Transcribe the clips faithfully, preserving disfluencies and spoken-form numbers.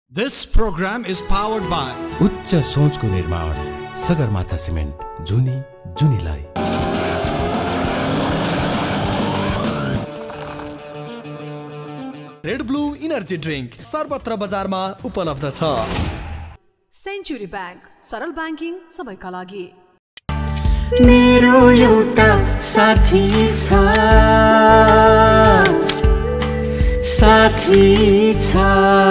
This program is powered by उच्च सोचको निर्माण सगरमाथा सिमेन्ट जुनी जुनीलाई रेड ब्लू इनर्जी ड्रिंक सर्वत्र बजारमा उपलब्ध छ। सेन्चुरी ब्याङ्क सरल ब्याङ्किङ सबैका लागि। मेरो एउटा साथी छ साथी छ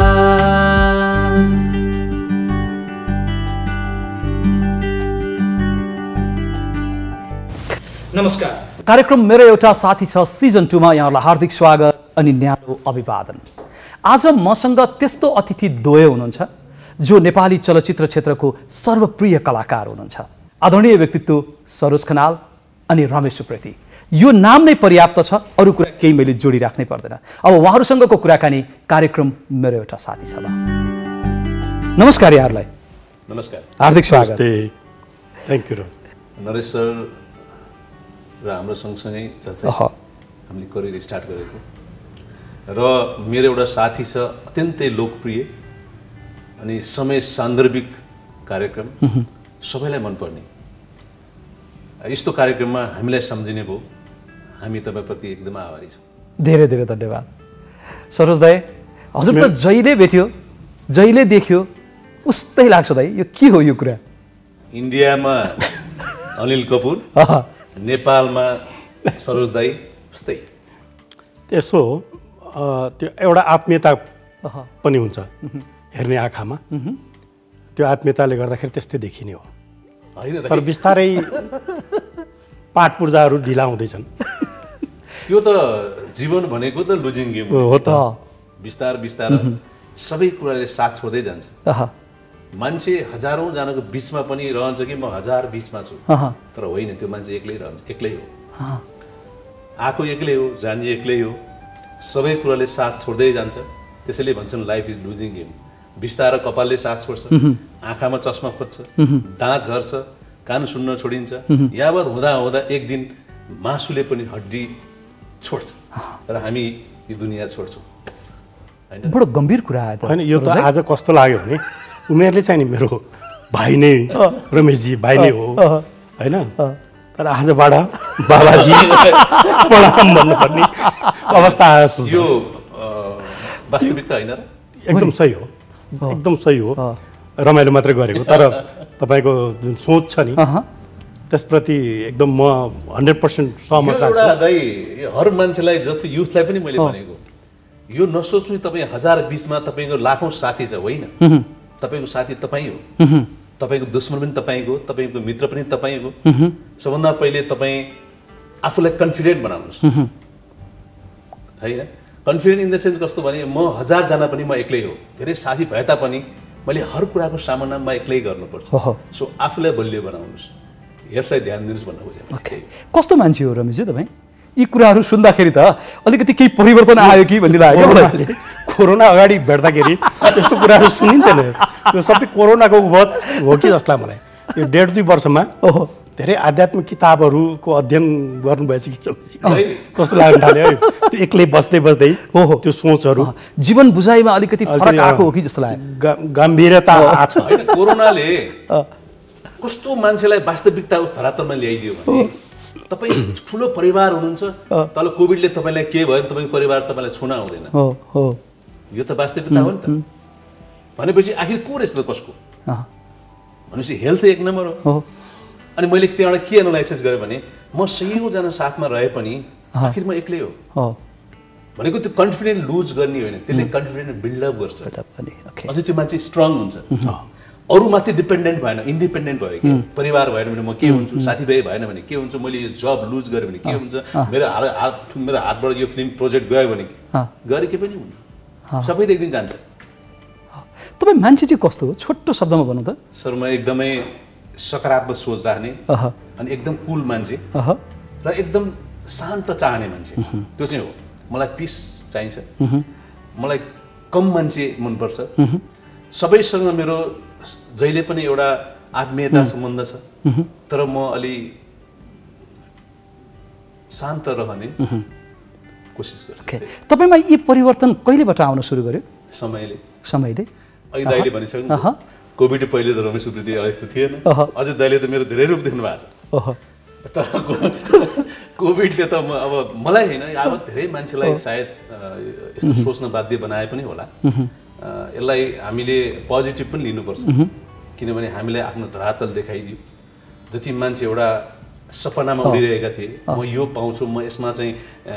नमस्कार, कार्यक्रम मेरो एउटा साथी छ सिजन टू मा यहाँलाई हार्दिक स्वागत अनि न्यानो अभिवादन। आज मसँग त्यस्तो अतिथि द्वय हुनुहुन्छ जो नेपाली चलचित्र क्षेत्रको सर्वप्रिय कलाकार हुनुहुन्छ। आदरणीय व्यक्तित्व सरोज खनाल अनि रमेश सुप्रेती। यो नाम नै पर्याप्त छ, अरू कुरा केही मैले जोडी राख्नै पर्दैन। अब उहाँहरूसँगको कुराकानी कार्यक्रम मेरो एउटा साथी छ। नमस्कार यहाँहरूलाई। नमस्कार, हार्दिक स्वागत। थ्याङ्क यू नरेश सर र हाम्रो सँगसँगै जस्तै हामीले करियर स्टार्ट गरेको र मेरो एउटा साथी छ अत्यन्तै लोकप्रिय अनि समय सान्दर्भिक कार्यक्रम, सबैलाई मनपर्ने यस्तो कार्यक्रममा हामीलाई सम्झिने भयो। हामी तपाईँप्रति एकदमै आभारी छौँ। धेरै धेरै धन्यवाद सरोज दाइ। हजुर त जहिले भेट्यो जहिले देख्यो उस्तै लाग्छ दाइ, यो के हो यो कुरा? इन्डियामा अनिल कपुर, नेपालमा सरोज दाइ, उस्तै त्यसो त्यो एउटा आत्मीयता पनि हुन्छ हेर्ने आँखामा। त्यो आत्मीयताले गर्दाखेरि त्यस्तै देखिने हो होइन। तर बिस्तारै पाठ पूर्जाहरू ढिला हुँदैछन्। त्यो त जीवन भनेको त लुजिङ गेम हो त। बिस्तार बिस्तार सबै कुराले साथ छोड्दै जान्छ। मान्छे हजारौँ जनाको बिचमा पनि रहन्छ कि म हजार बिचमा छु, तर होइन, त्यो मान्छे एक्लै रहन्छ, एक्लै हो। आएको एक्लै हो, जाने एक्लै हो, सबै कुराले साथ छोड्दै जान्छ। त्यसैले भन्छन् लाइफ इज लुजिङ गेम। बिस्तार कपालले साथ छोड्छ, आँखामा चस्मा खोज्छ, दाँत झर्छ, कान सुन्न छोडिन्छ, यावत हुँदा हुँदा एक दिन मासुले पनि हड्डी छोड्छ र हामी यो दुनियाँ छोड्छौँ। बडो गम्भीर कुरा आयो त होइन। यो त आज कस्तो लाग्यो भने उमेरले चाहिँ नि मेरो भाइ नै रमेशजी भाइ नै हो होइन, तर आजबाट बाबाजी प्रणाम भन्नुपर्ने अवस्था आयो। यो वास्तविकता होइन, एकदम सही हो, एकदम सही हो। रमाइलो मात्रै गरेको, तर तपाईँको जुन सोच छ नि त्यसप्रति एकदम म हन्ड्रेड पर्सेन्ट सहमत लाग्छ। हर मान्छेलाई जस्तो युथलाई पनि मैले भनेको, यो नसोच्नु तपाईँ हजार बिचमा तपाईँको लाखौँ साथी छ, होइन। तपाईँको साथी तपाईँ हो, तपाईँको दुश्मन पनि तपाईँको, तपाईँको मित्र पनि तपाईँ हो। सबभन्दा पहिले तपाईँ आफूलाई कन्फिडेन्ट बनाउनुहोस्, होइन। कन्फिडेन्ट इन द सेन्स कस्तो भने म हजारजना पनि म एक्लै हो, धेरै साथी भए तापनि मैले हर कुराको सामना म एक्लै गर्नुपर्छ। सो आफूलाई बलियो बनाउनुहोस्, यसलाई ध्यान दिनुहोस् भन्नु खोजेँ। कस्तो मान्छे हो रमेशजी तपाईँ? यी कुराहरू सुन्दाखेरि त अलिकति केही परिवर्तन आयो कि भन्ने लाग्यो मलाई। कोरोना अगाडि भेट्दाखेरि यस्तो कुराहरू सुनिन्थेन। यो सबै कोरोनाको उपज हो कि जस्तो लाग्यो मलाई। यो डेढ दुई वर्षमा धेरै आध्यात्मिक किताबहरूको अध्ययन गर्नुभएछ कि कस्तो लाग्न थाल्यो है। त्यो एक्लै बस्दै बस्दै हो त्यो सोचहरू जीवन बुझाइमा अलिकति फरक आएको हो कि जस्तो लाग्यो। गम्भीरता आछ। कोरोनाले कस्तो मान्छेलाई वास्तविकता धरातलमा ल्याइदियो भने तपाईँ ठुलो परिवार हुनुहुन्छ, तल कोभिडले तपाईँलाई के भयो भने तपाईँको परिवार तपाईँलाई छुन आउँदैन। यो त वास्तविकता हो नि त। भनेपछि आखिर को रहेछ त कसको? भनेपछि हेल्थ एक नम्बर हो। अनि मैले त्यहाँबाट के एनालाइसिस गरेँ भने म सयौँजना साथमा रहे पनि आखिर म एक्लै हो भनेको। त्यो कन्फिडेन्ट लुज गर्ने होइन, त्यसले कन्फिडेन्ट बिल्डअप गर्छ। अझै त्यो मान्छे स्ट्रङ हुन्छ, अरूमाथि डिपेन्डेन्ट भएन, इन्डिपेन्डेन्ट भयो कि परिवार भएन भने म के हुन्छु, साथीभाइ भएन भने के हुन्छ, मैले यो जब लुज गरेँ भने के हुन्छ, मेरो हात मेरो हातबाट यो फिल्म प्रोजेक्ट गयो भने गरे के पनि हुन्न, सबै त एक दिन जान्छ। तपाईँ मान्छे चाहिँ कस्तो हो छोटो शब्दमा भन्नु त? सर म एकदमै सकारात्मक सोच राख्ने अनि एकदम कुल मान्छे र एकदम शान्त चाहने मान्छे, त्यो चाहिँ हो। मलाई पिस चाहिन्छ, मलाई कम मान्छे मनपर्छ। सबैसँग मेरो जहिले पनि एउटा आत्मीयता सम्बन्ध छ, तर म अलि शान्त रहने कोसिस गर्छु। तपाईँमा यी परिवर्तन कहिलेबाट आउन सुरु गर्यो? समयले समयले अघि दाइले भनिसक्नु कोभिड पहिले त रमेश उप्रेती यस्तो थिएन अझै दाइले त मेरो धेरै रूप देख्नु भएको छ तर कोभिडले त अब मलाई होइन अब धेरै मान्छेलाई सायद यस्तो सोच्न बाध्य बनाए पनि होला यसलाई हामीले पोजिटिभ पनि लिनुपर्छ किनभने हामीले आफ्नो धरातल देखाइदियो जति मान्छे एउटा सपनामा उडिरहेका थिए म यो पाउँछु म यसमा चाहिँ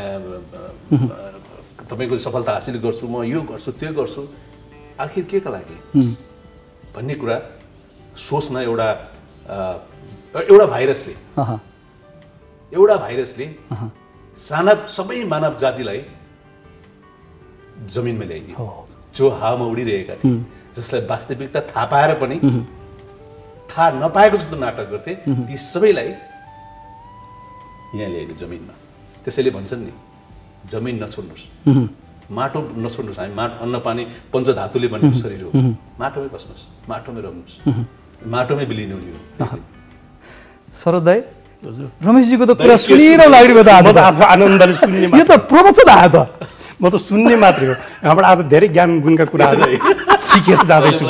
तपाईँको सफलता हासिल गर्छु म यो गर्छु त्यो गर्छु आखिर के का लागि भन्ने कुरा सोच्न एउटा एउटा भाइरसले एउटा भाइरसले साना सबै मानव जातिलाई जमिनमा ल्याइदियो जो हावामा उडिरहेका थिए जसलाई वास्तविकता थाहा पाएर पनि थाहा नपाएको जस्तो नाटक गर्थे ती सबैलाई यहाँ ल्याइदियो जमिनमा त्यसैले भन्छन् नि जमिन नछोड्नुहोस् माटो नछोड्नुहोस् हामी माटो अन्न पानी पञ्चधातुले बनेको शरीर हो माटोमै बस्नुहोस् माटोमै रहनुहोस् माटोमै बिलिनु हो शरद दाइ रमेशजीको त कुरा सुनिरहनु लाग्यो त आज आज आनन्दले सुन्ने यो त प्रवचन आयो त म त सुन्ने मात्रै हो यहाँबाट आज धेरै ज्ञान गुणका कुराहरू सिकेर जाँदैछु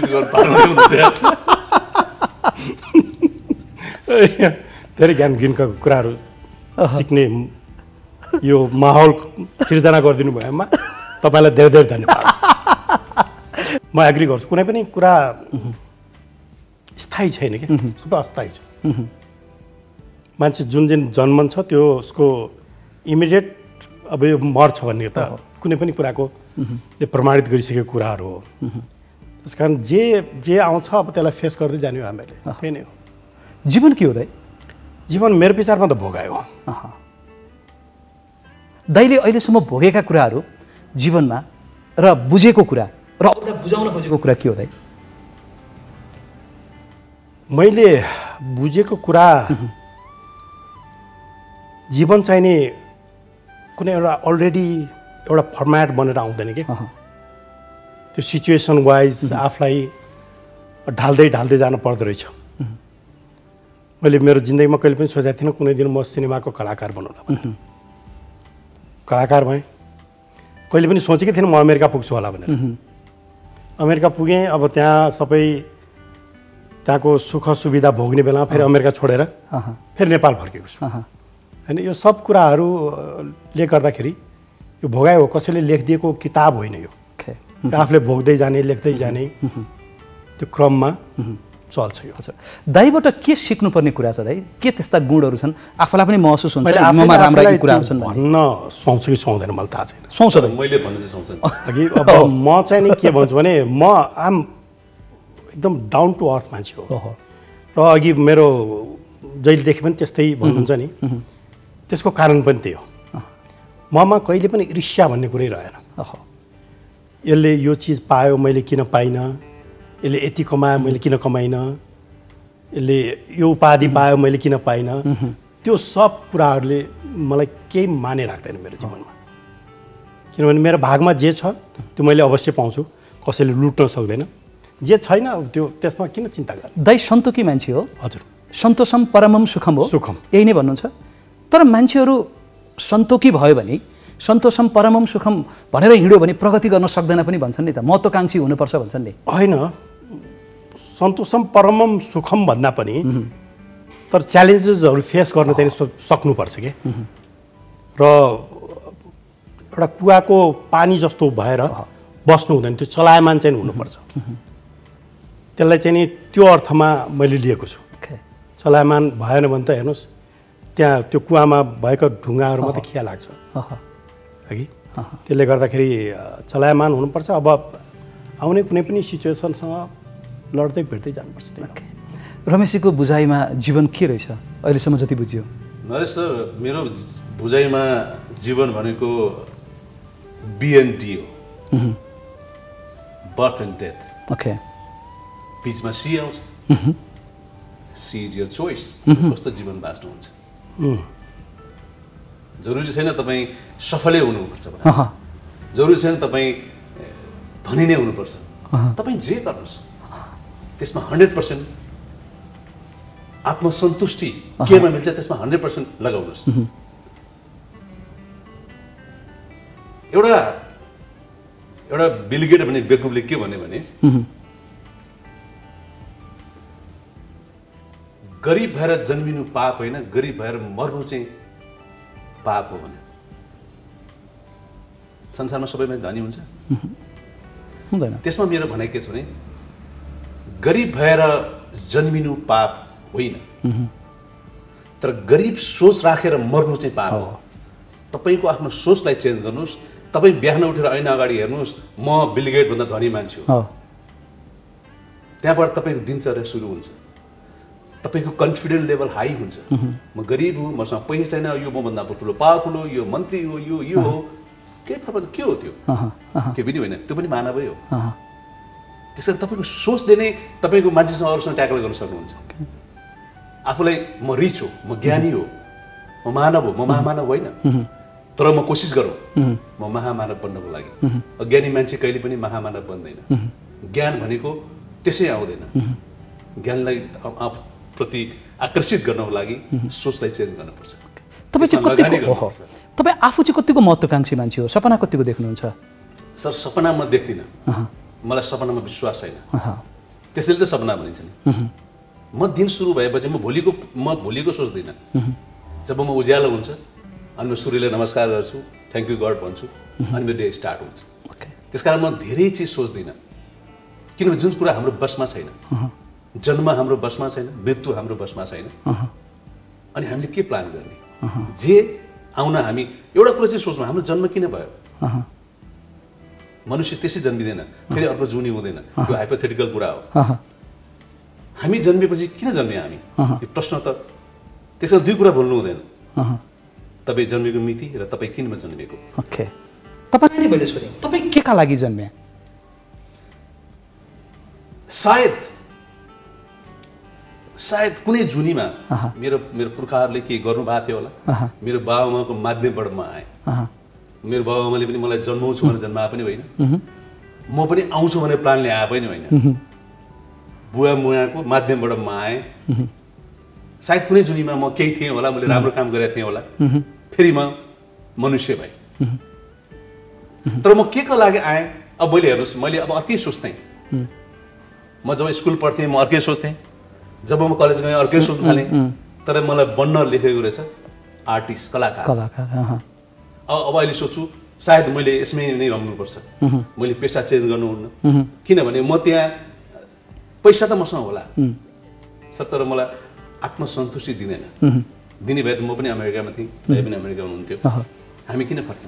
धेरै ज्ञान गुणका कुराहरू सिक्ने यो माहौल सिर्जना गरिदिनु भएमा तपाईँलाई धेरै धेरै धन्यवाद म एग्री गर्छु कुनै पनि कुरा स्थायी छैन कि सबै अस्थायी छ मान्छे जुन जुन जन्मन छ त्यो उसको इमिडिएट अब यो मर्छ भन्ने त कुनै पनि कुराको यो प्रमाणित गरिसकेको कुराहरू हो त्यस कारण जे जे आउँछ अब त्यसलाई फेस गर्दै जाने हो हामीले त्यही नै हो जीवन के हो दाइ जीवन मेरो विचारमा त भोगायो दाइले अहिलेसम्म भोगेका कुराहरू जीवनमा र बुझेको कुरा र अरूलाई बुझाउन खोजेको कुरा के हो दाइ मैले बुझेको कुरा जीवन चाहिने कुनै एउटा अलरेडी एउटा फर्मेट बनेर आउँदैन कि त्यो सिचुएसन वाइज आफूलाई ढाल्दै ढाल्दै जानु पर्दो रहेछ मैले मेरो जिन्दगीमा कहिले पनि सोचेको थिइनँ कुनै दिन म सिनेमाको कलाकार बनौँला भनेर कलाकार भएँ कहिले पनि सोचेकै थिइनँ म अमेरिका पुग्छु होला भनेर अमेरिका पुगेँ अब त्यहाँ सबै त्यहाँको सुख सुविधा भोग्ने बेलामा फेरि अमेरिका छोडेर फेरि नेपाल फर्केको छु होइन यो सब कुराहरूले गर्दाखेरि यो भोगाइ हो कसैले लेखिदिएको किताब होइन यो आफूले भोग्दै जाने लेख्दै जाने त्यो क्रममा चल्छ यो दाइबाट के सिक्नुपर्ने कुरा छ दाइ के त्यस्ता गुणहरू छन् आफूलाई पनि महसुस हुन्छ ममा राम्रा कुराहरू छन् भन्न सुहाउँछ कि सुहाउँदैन मलाई थाहा छैन सुहाउँछ मैले भने चाहिँ सुहाउँछ अघि अब म चाहिँ नि के भन्छु भने म आम एकदम डाउन टु अर्थ मान्छे हो र अघि मेरो जहिले देखे पनि त्यस्तै भन्नुहुन्छ नि त्यसको कारण पनि त्यही हो ममा कहिले पनि ईर्ष्या भन्ने कुरै रहेन यसले यो चिज पायो मैले किन पाइनँ यसले यति कमायो मैले किन कमाइनँ यसले यो उपाधि पायो मैले किन पाइनँ त्यो सब कुराहरूले मलाई केही माने राख्दैन मेरो जीवनमा किनभने मेरो भागमा जे छ त्यो मैले अवश्य पाउँछु कसैले लुट्न सक्दैन जे छैन त्यो त्यसमा किन चिन्ता गर्ने दाइ सन्तोकी मान्छे हो हजुर सन्तोषम परमम सुखम हो सुखम यही नै भन्नुहुन्छ तर मान्छेहरू सन्तोकी भयो भने सन्तोषम परमम सुखम भनेर हिँड्यो भने प्रगति गर्न सक्दैन पनि भन्छन् नि त महत्त्वाकांक्षी हुनुपर्छ भन्छन् नि होइन सन्तोषम परमम सुखम भन्दा पनि तर च्यालेन्जेसहरू फेस गर्न चाहिँ सक्नुपर्छ कि र एउटा कुवाको पानी जस्तो भएर बस्नु हुँदैन त्यो चलायमान चाहिँ हुनुपर्छ त्यसलाई चाहिँ नि त्यो अर्थमा मैले लिएको छु चलायमान भएन भने त हेर्नुहोस् त्यहाँ त्यो कुवामा भएका ढुङ्गाहरू मात्रै खिया लाग्छ हगि त्यसले गर्दाखेरि चलायमान हुनुपर्छ अब आउने कुनै पनि सिचुएसनसँग लड्दै भिड्दै जानुपर्छ रमेशजीको बुझाइमा जीवन के रहेछ अहिलेसम्म जति बुझियो नरेश सर मेरो बुझाइमा जीवन भनेको बिएनडी हो बर्थ एन्ड डेथ ओके बिचमा सी आउँछ सी इज योर चोइस कस्तो जीवन बाँच्नुहुन्छ जरुरी छैन तपाईँ सफलै हुनुपर्छ जरुरी छैन तपाईँ धनी नै हुनुपर्छ तपाईँ जे गर्नुहोस् त्यसमा हन्ड्रेड पर्सेन्ट आत्मसन्तुष्टि केमा मिल्छ त्यसमा हन्ड्रेड पर्सेन्ट लगाउनुहोस् एउटा एउटा बिल गेट भन्ने बेकुबले के भन्यो भने गरिब भएर जन्मिनु पाप होइन, गरिब भएर मर्नु चाहिँ पाप हो भने। संसारमा सबै मान्छे धनी हुन्छ हुँदैन। त्यसमा मेरो भनाइ के छ भने गरिब भएर जन्मिनु पाप होइन, तर गरिब सोच राखेर मर्नु चाहिँ पाप हो। तपाईको आफ्नो सोचलाई चेन्ज गर्नुहोस्। तपाईँ बिहान उठेर ऐना अगाडि हेर्नुहोस्, म बिल गेट भन्दा धनी मान्छे हो, त्यहाँबाट तपाईँको दिनचर्या सुरु हुन्छ। तपाईँको कन्फिडेन्स लेभल हाई हुन्छ। म गरिब हुँ, मसँग पैसा छैन, यो मभन्दा ठुलो पावरफुल हो, यो मन्त्री हो, यो यो हो, के फरक के हो त्यो? के पनि होइन, त्यो पनि मानवै हो। त्यस कारण तपाईँको सोचले नै तपाईँको मान्छेसँग अरूसँग ट्याकल गर्न सक्नुहुन्छ। आफूलाई म रिच हो, म ज्ञानी हो, म मानव हो, म महामानव होइन, तर म कोसिस गरौँ म महामानव बन्नको लागि। अज्ञानी मान्छे कहिले पनि महामानव बन्दैन। ज्ञान भनेको त्यसै आउँदैन। ज्ञानलाई प्रति आकर्षित गर्नको लागि सोचलाई चेन्ज गर्नुपर्छ। तपाईँ चाहिँ कतिको हो, तपाईँ आफू चाहिँ कतिको महत्त्वकाङ्क्षी मान्छे हो, सपना कतिको देख्नुहुन्छ? सर सपना म देख्दिनँ, मलाई सपनामा विश्वास छैन, त्यसैले त सपना भनिन्छ नि। म दिन सुरु भएपछि म भोलिको म भोलिको सोच्दिनँ। जब म उज्यालो हुन्छ अनि म सूर्यलाई नमस्कार गर्छु, थ्याङ्क यू गड भन्छु, अनि मेरो डे स्टार्ट हुन्छ। त्यस कारण म धेरै चिज सोच्दिनँ, किनभने जुन कुरा हाम्रो बसमा छैन, जन्म हाम्रो बसमा छैन, मृत्यु हाम्रो बसमा छैन, अनि हामीले के प्लान गर्ने? जे आउन हामी एउटा कुरा चाहिँ सोच्नु, हाम्रो जन्म किन भयो? मनुष्य त्यसै जन्मिँदैन, फेरि अर्को जुनी हुँदैन, त्यो हाइपोथेटिकल कुरा हो। हामी जन्मेपछि किन जन्मे हामी? यो प्रश्न त त्यसमा दुई कुरा बोल्नु हुँदैन। तपाईँ जन्मेको मिति र तपाईँ किनमा जन्मेको। ओके, तपाईँ मैले सोधेँ, तपाईँ के का लागि जन्मे? सायद सायद कुनै जुनीमा मेरो मेरो पुर्खाहरूले के गर्नुभएको थियो होला। मेरो बाबुआमाको माध्यमबाट म आएँ। मेरो बाबुआमाले पनि मलाई जन्माउँछु भनेर जन्माए पनि होइन, म पनि आउँछु भनेर प्लानले आए पनि होइन। बुवा मुवाको माध्यमबाट म आएँ। सायद कुनै जुनीमा म केही थिएँ होला, मैले राम्रो काम गरेको थिएँ होला, फेरि म मनुष्य भएँ। तर म के को लागि आएँ? अब मैले हेर्नुहोस्, मैले अब अर्कै सोच्थेँ। म जब स्कुल पढ्थेँ म अर्कै सोच्थेँ, जब म कलेज गएँ अर्कै सोच्न थालेँ, तर मलाई बन्न लेखेको रहेछ आर्टिस्ट, कलाकार। कलाकार अब अब अहिले सोच्छु सायद मैले यसमै नै रम्नुपर्छ, मैले पेसा चेन्ज गर्नुहुन्न। किनभने म त्यहाँ पैसा त मसँग होला सर, तर मलाई आत्मसन्तुष्टि दिँदैन। दिने भए त म पनि अमेरिकामा थिएँ, दाइ पनि अमेरिकामा हुनुहुन्थ्यो, हामी किन फर्क्यौँ?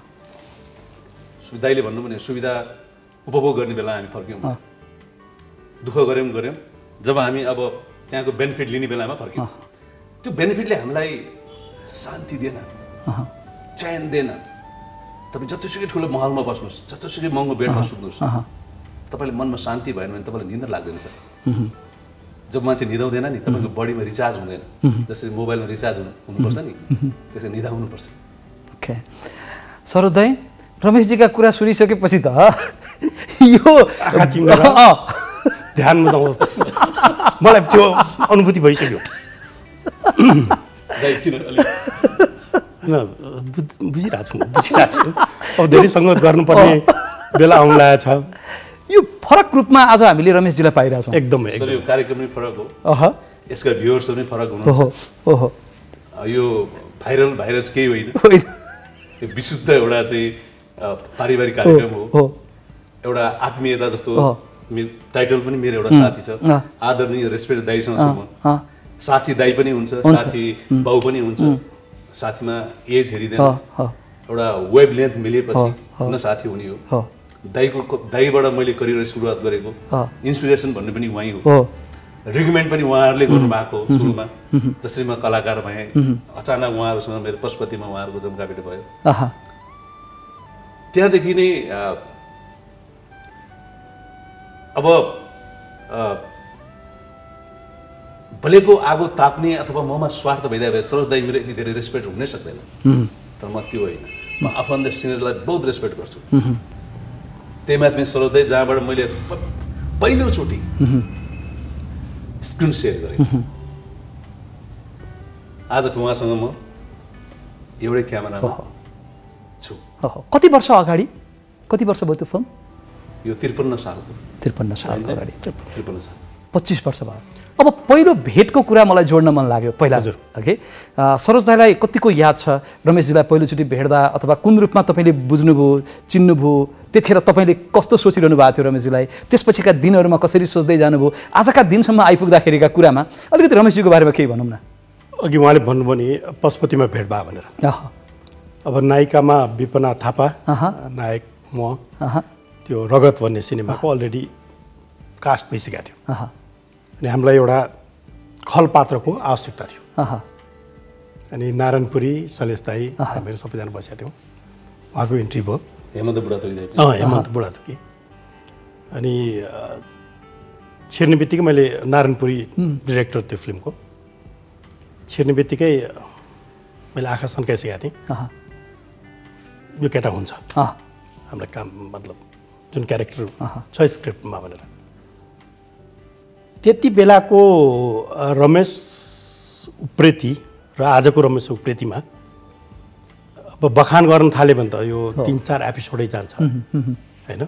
दाइले भन्नु भने सुविधा उपभोग गर्ने बेला हामी फर्क्यौँ, दुःख गऱ्यौँ गऱ्यौँ, जब हामी अब त्यहाँको बेनिफिट लिने बेलामा फर्क्यौँ। त्यो बेनिफिटले हामीलाई शान्ति दिएन, चयन दिएन। तपाईँ जतिसुकै ठुलो महलमा बस्नुहोस्, जतिसुकै महँगो बेडमा सुत्नुहोस्, तपाईँले मनमा शान्ति भएन भने तपाईँलाई निन्द्रा लाग्दैन सर। जब मान्छे निदाउँदैन नि, तपाईँको बडीमा रिचार्ज हुँदैन। जसरी मोबाइलमा रिचार्ज हुनु हुनुपर्छ नि, त्यसरी निदा हुनुपर्छ। ओके सरोज दाइ, रमेशजीका कुरा सुनिसकेपछि त यो ध्यानमा जाउँ, मलाई त्यो अनुभूति भइसक्यो। बुझिरहेको छु बुझिरहेको छु अब धेरै सङ्गत गर्नुपर्ने बेला आउनु लागेको छ। यो फरक रूपमा आज हामीले रमेशजीलाई पाइरहेछौँ। एकदमै सर, यो कार्यक्रम पनि फरक हो, यसका भ्युअर्सहरू पनि फरक हुनुहुन्छ। ओहो, यो भाइरल भाइरस केही होइन, यो विशुद्ध एउटा चाहिँ पारिवारिक कार्यक्रम हो, एउटा आत्मीयता जस्तो। टाइटल पनि मेरो एउटा साथी छ, आदरणीय रेस्पेक्ट दाइसँग छु म। साथी दाइ पनि हुन्छ, साथी बाउ पनि हुन्छ, साथीमा एज हेरिँदैन, एउटा वेभ लेन्थ मिलेपछि न साथी हुने हो। दाइको दाइबाट मैले करियर सुरुवात गरेको, इन्सपिरेसन भन्ने पनि उहाँ हो, रिकमेन्ड पनि उहाँहरूले गर्नुभएको हो। सुरुमा जसरी म कलाकार भएँ, अचानक उहाँहरूसँग मेरो पशुपतिमा उहाँहरूको जमघट भयो। त्यहाँदेखि नै अब भलेको आगो ताप्ने अथवा ममा स्वार्थ भइदिए भए सरोज दाइ मेरो यति धेरै रेस्पेक्ट हुनै सक्दैन, तर म त्यो होइन। म आफन्त सिनियरलाई बहुत रेस्पेक्ट गर्छु। त्यही माथि सरोज दाइ जहाँबाट मैले पहिलोचोटि स्क्रिन सेयर गरेँ, आज उहाँसँग म एउटै क्यामेरामा छु। कति वर्ष अगाडि? कति वर्ष भयो त्यो फिल्म? यो त्रिपन्न सालको त्रिपन्न सालको अगाडि त्रिपन्न साल पच्चिस वर्ष भयो। अब पहिलो भेटको कुरा मलाई जोड्न मन लाग्यो पहिला हजुर ओके सरोज दाईलाई कतिको याद छ रमेशजीलाई पहिलोचोटि भेट्दा अथवा कुन रूपमा तपाईँले बुझ्नुभयो चिन्नुभयो त्यतिखेर तपाईँले कस्तो सोचिरहनु भएको थियो रमेशजीलाई त्यसपछिका दिनहरूमा कसरी सोच्दै जानुभयो आजका दिनसम्म आइपुग्दाखेरिका कुरामा अलिकति रमेशजीको बारेमा केही भनौँ न। अघि उहाँले भन्नुभयो नि पशुपतिमा भेट भयो भनेर अब नायिकामा विपना थापा नायक म त्यो रगत भन्ने सिनेमाको अलरेडी कास्ट भइसकेको थियो अनि हामीलाई एउटा खल पात्रको आवश्यकता थियो अनि नारायणपुरी सलेश दाई हामीहरू सबैजना बसेका थियौँ उहाँको इन्ट्री भयो हेमन्त बुढाथोकी अँ हेमन्त बुढाथोकी अनि छिर्ने बित्तिकै मैले नारायणपुरी डिरेक्टर त्यो फिल्मको छिर्ने बित्तिकै मैले आँखा सन्काइसकेको थिएँ यो केटा हुन्छ हाम्रो काम मतलब जुन क्यारेक्टर छ स्क्रिप्टमा भनेर त्यति बेलाको रमेश उप्रेती र आजको रमेश उप्रेतीमा अब बखान गर्न थाल्यो भने त यो तिन चार एपिसोडै जान्छ होइन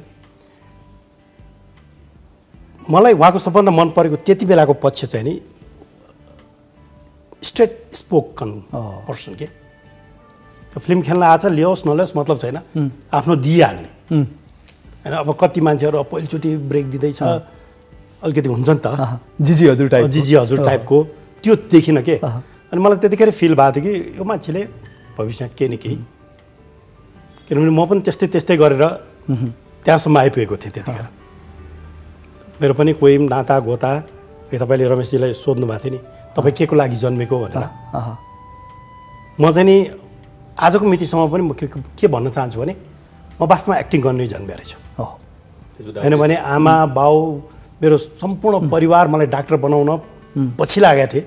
मलाई उहाँको सबभन्दा मन परेको त्यति बेलाको पक्ष चाहिँ नि स्ट्रेट स्पोकन पर्सन के त्यो फिल्म खेल्न आछ ल्याओस् नल्याओस् मतलब छैन आफ्नो दिइहाल्ने होइन अब कति मान्छेहरू पहिलोचोटि ब्रेक दिँदैछ अलिकति हुन्छ नि त जिजी हजुर टाइप जिजी हजुर टाइपको त्यो देखिन के अनि मलाई त्यतिखेर फिल भएको थियो कि यो मान्छेले भविष्यमा केही न केही किनभने म पनि त्यस्तै त्यस्तै गरेर त्यहाँसम्म आइपुगेको थिएँ त्यतिखेर मेरो पनि कोही नाता गोता तपाईँले रमेशजीलाई सोध्नु भएको थियो नि तपाईँ के को लागि जन्मेको भनेर म चाहिँ नि आजको मितिसम्म पनि म के भन्न चाहन्छु भने म वास्तवमा एक्टिङ गर्नै जन्मेको रहेछु होइन भने आमा बाउ मेरो सम्पूर्ण परिवार मलाई डाक्टर बनाउन पछि लागेको थिएँ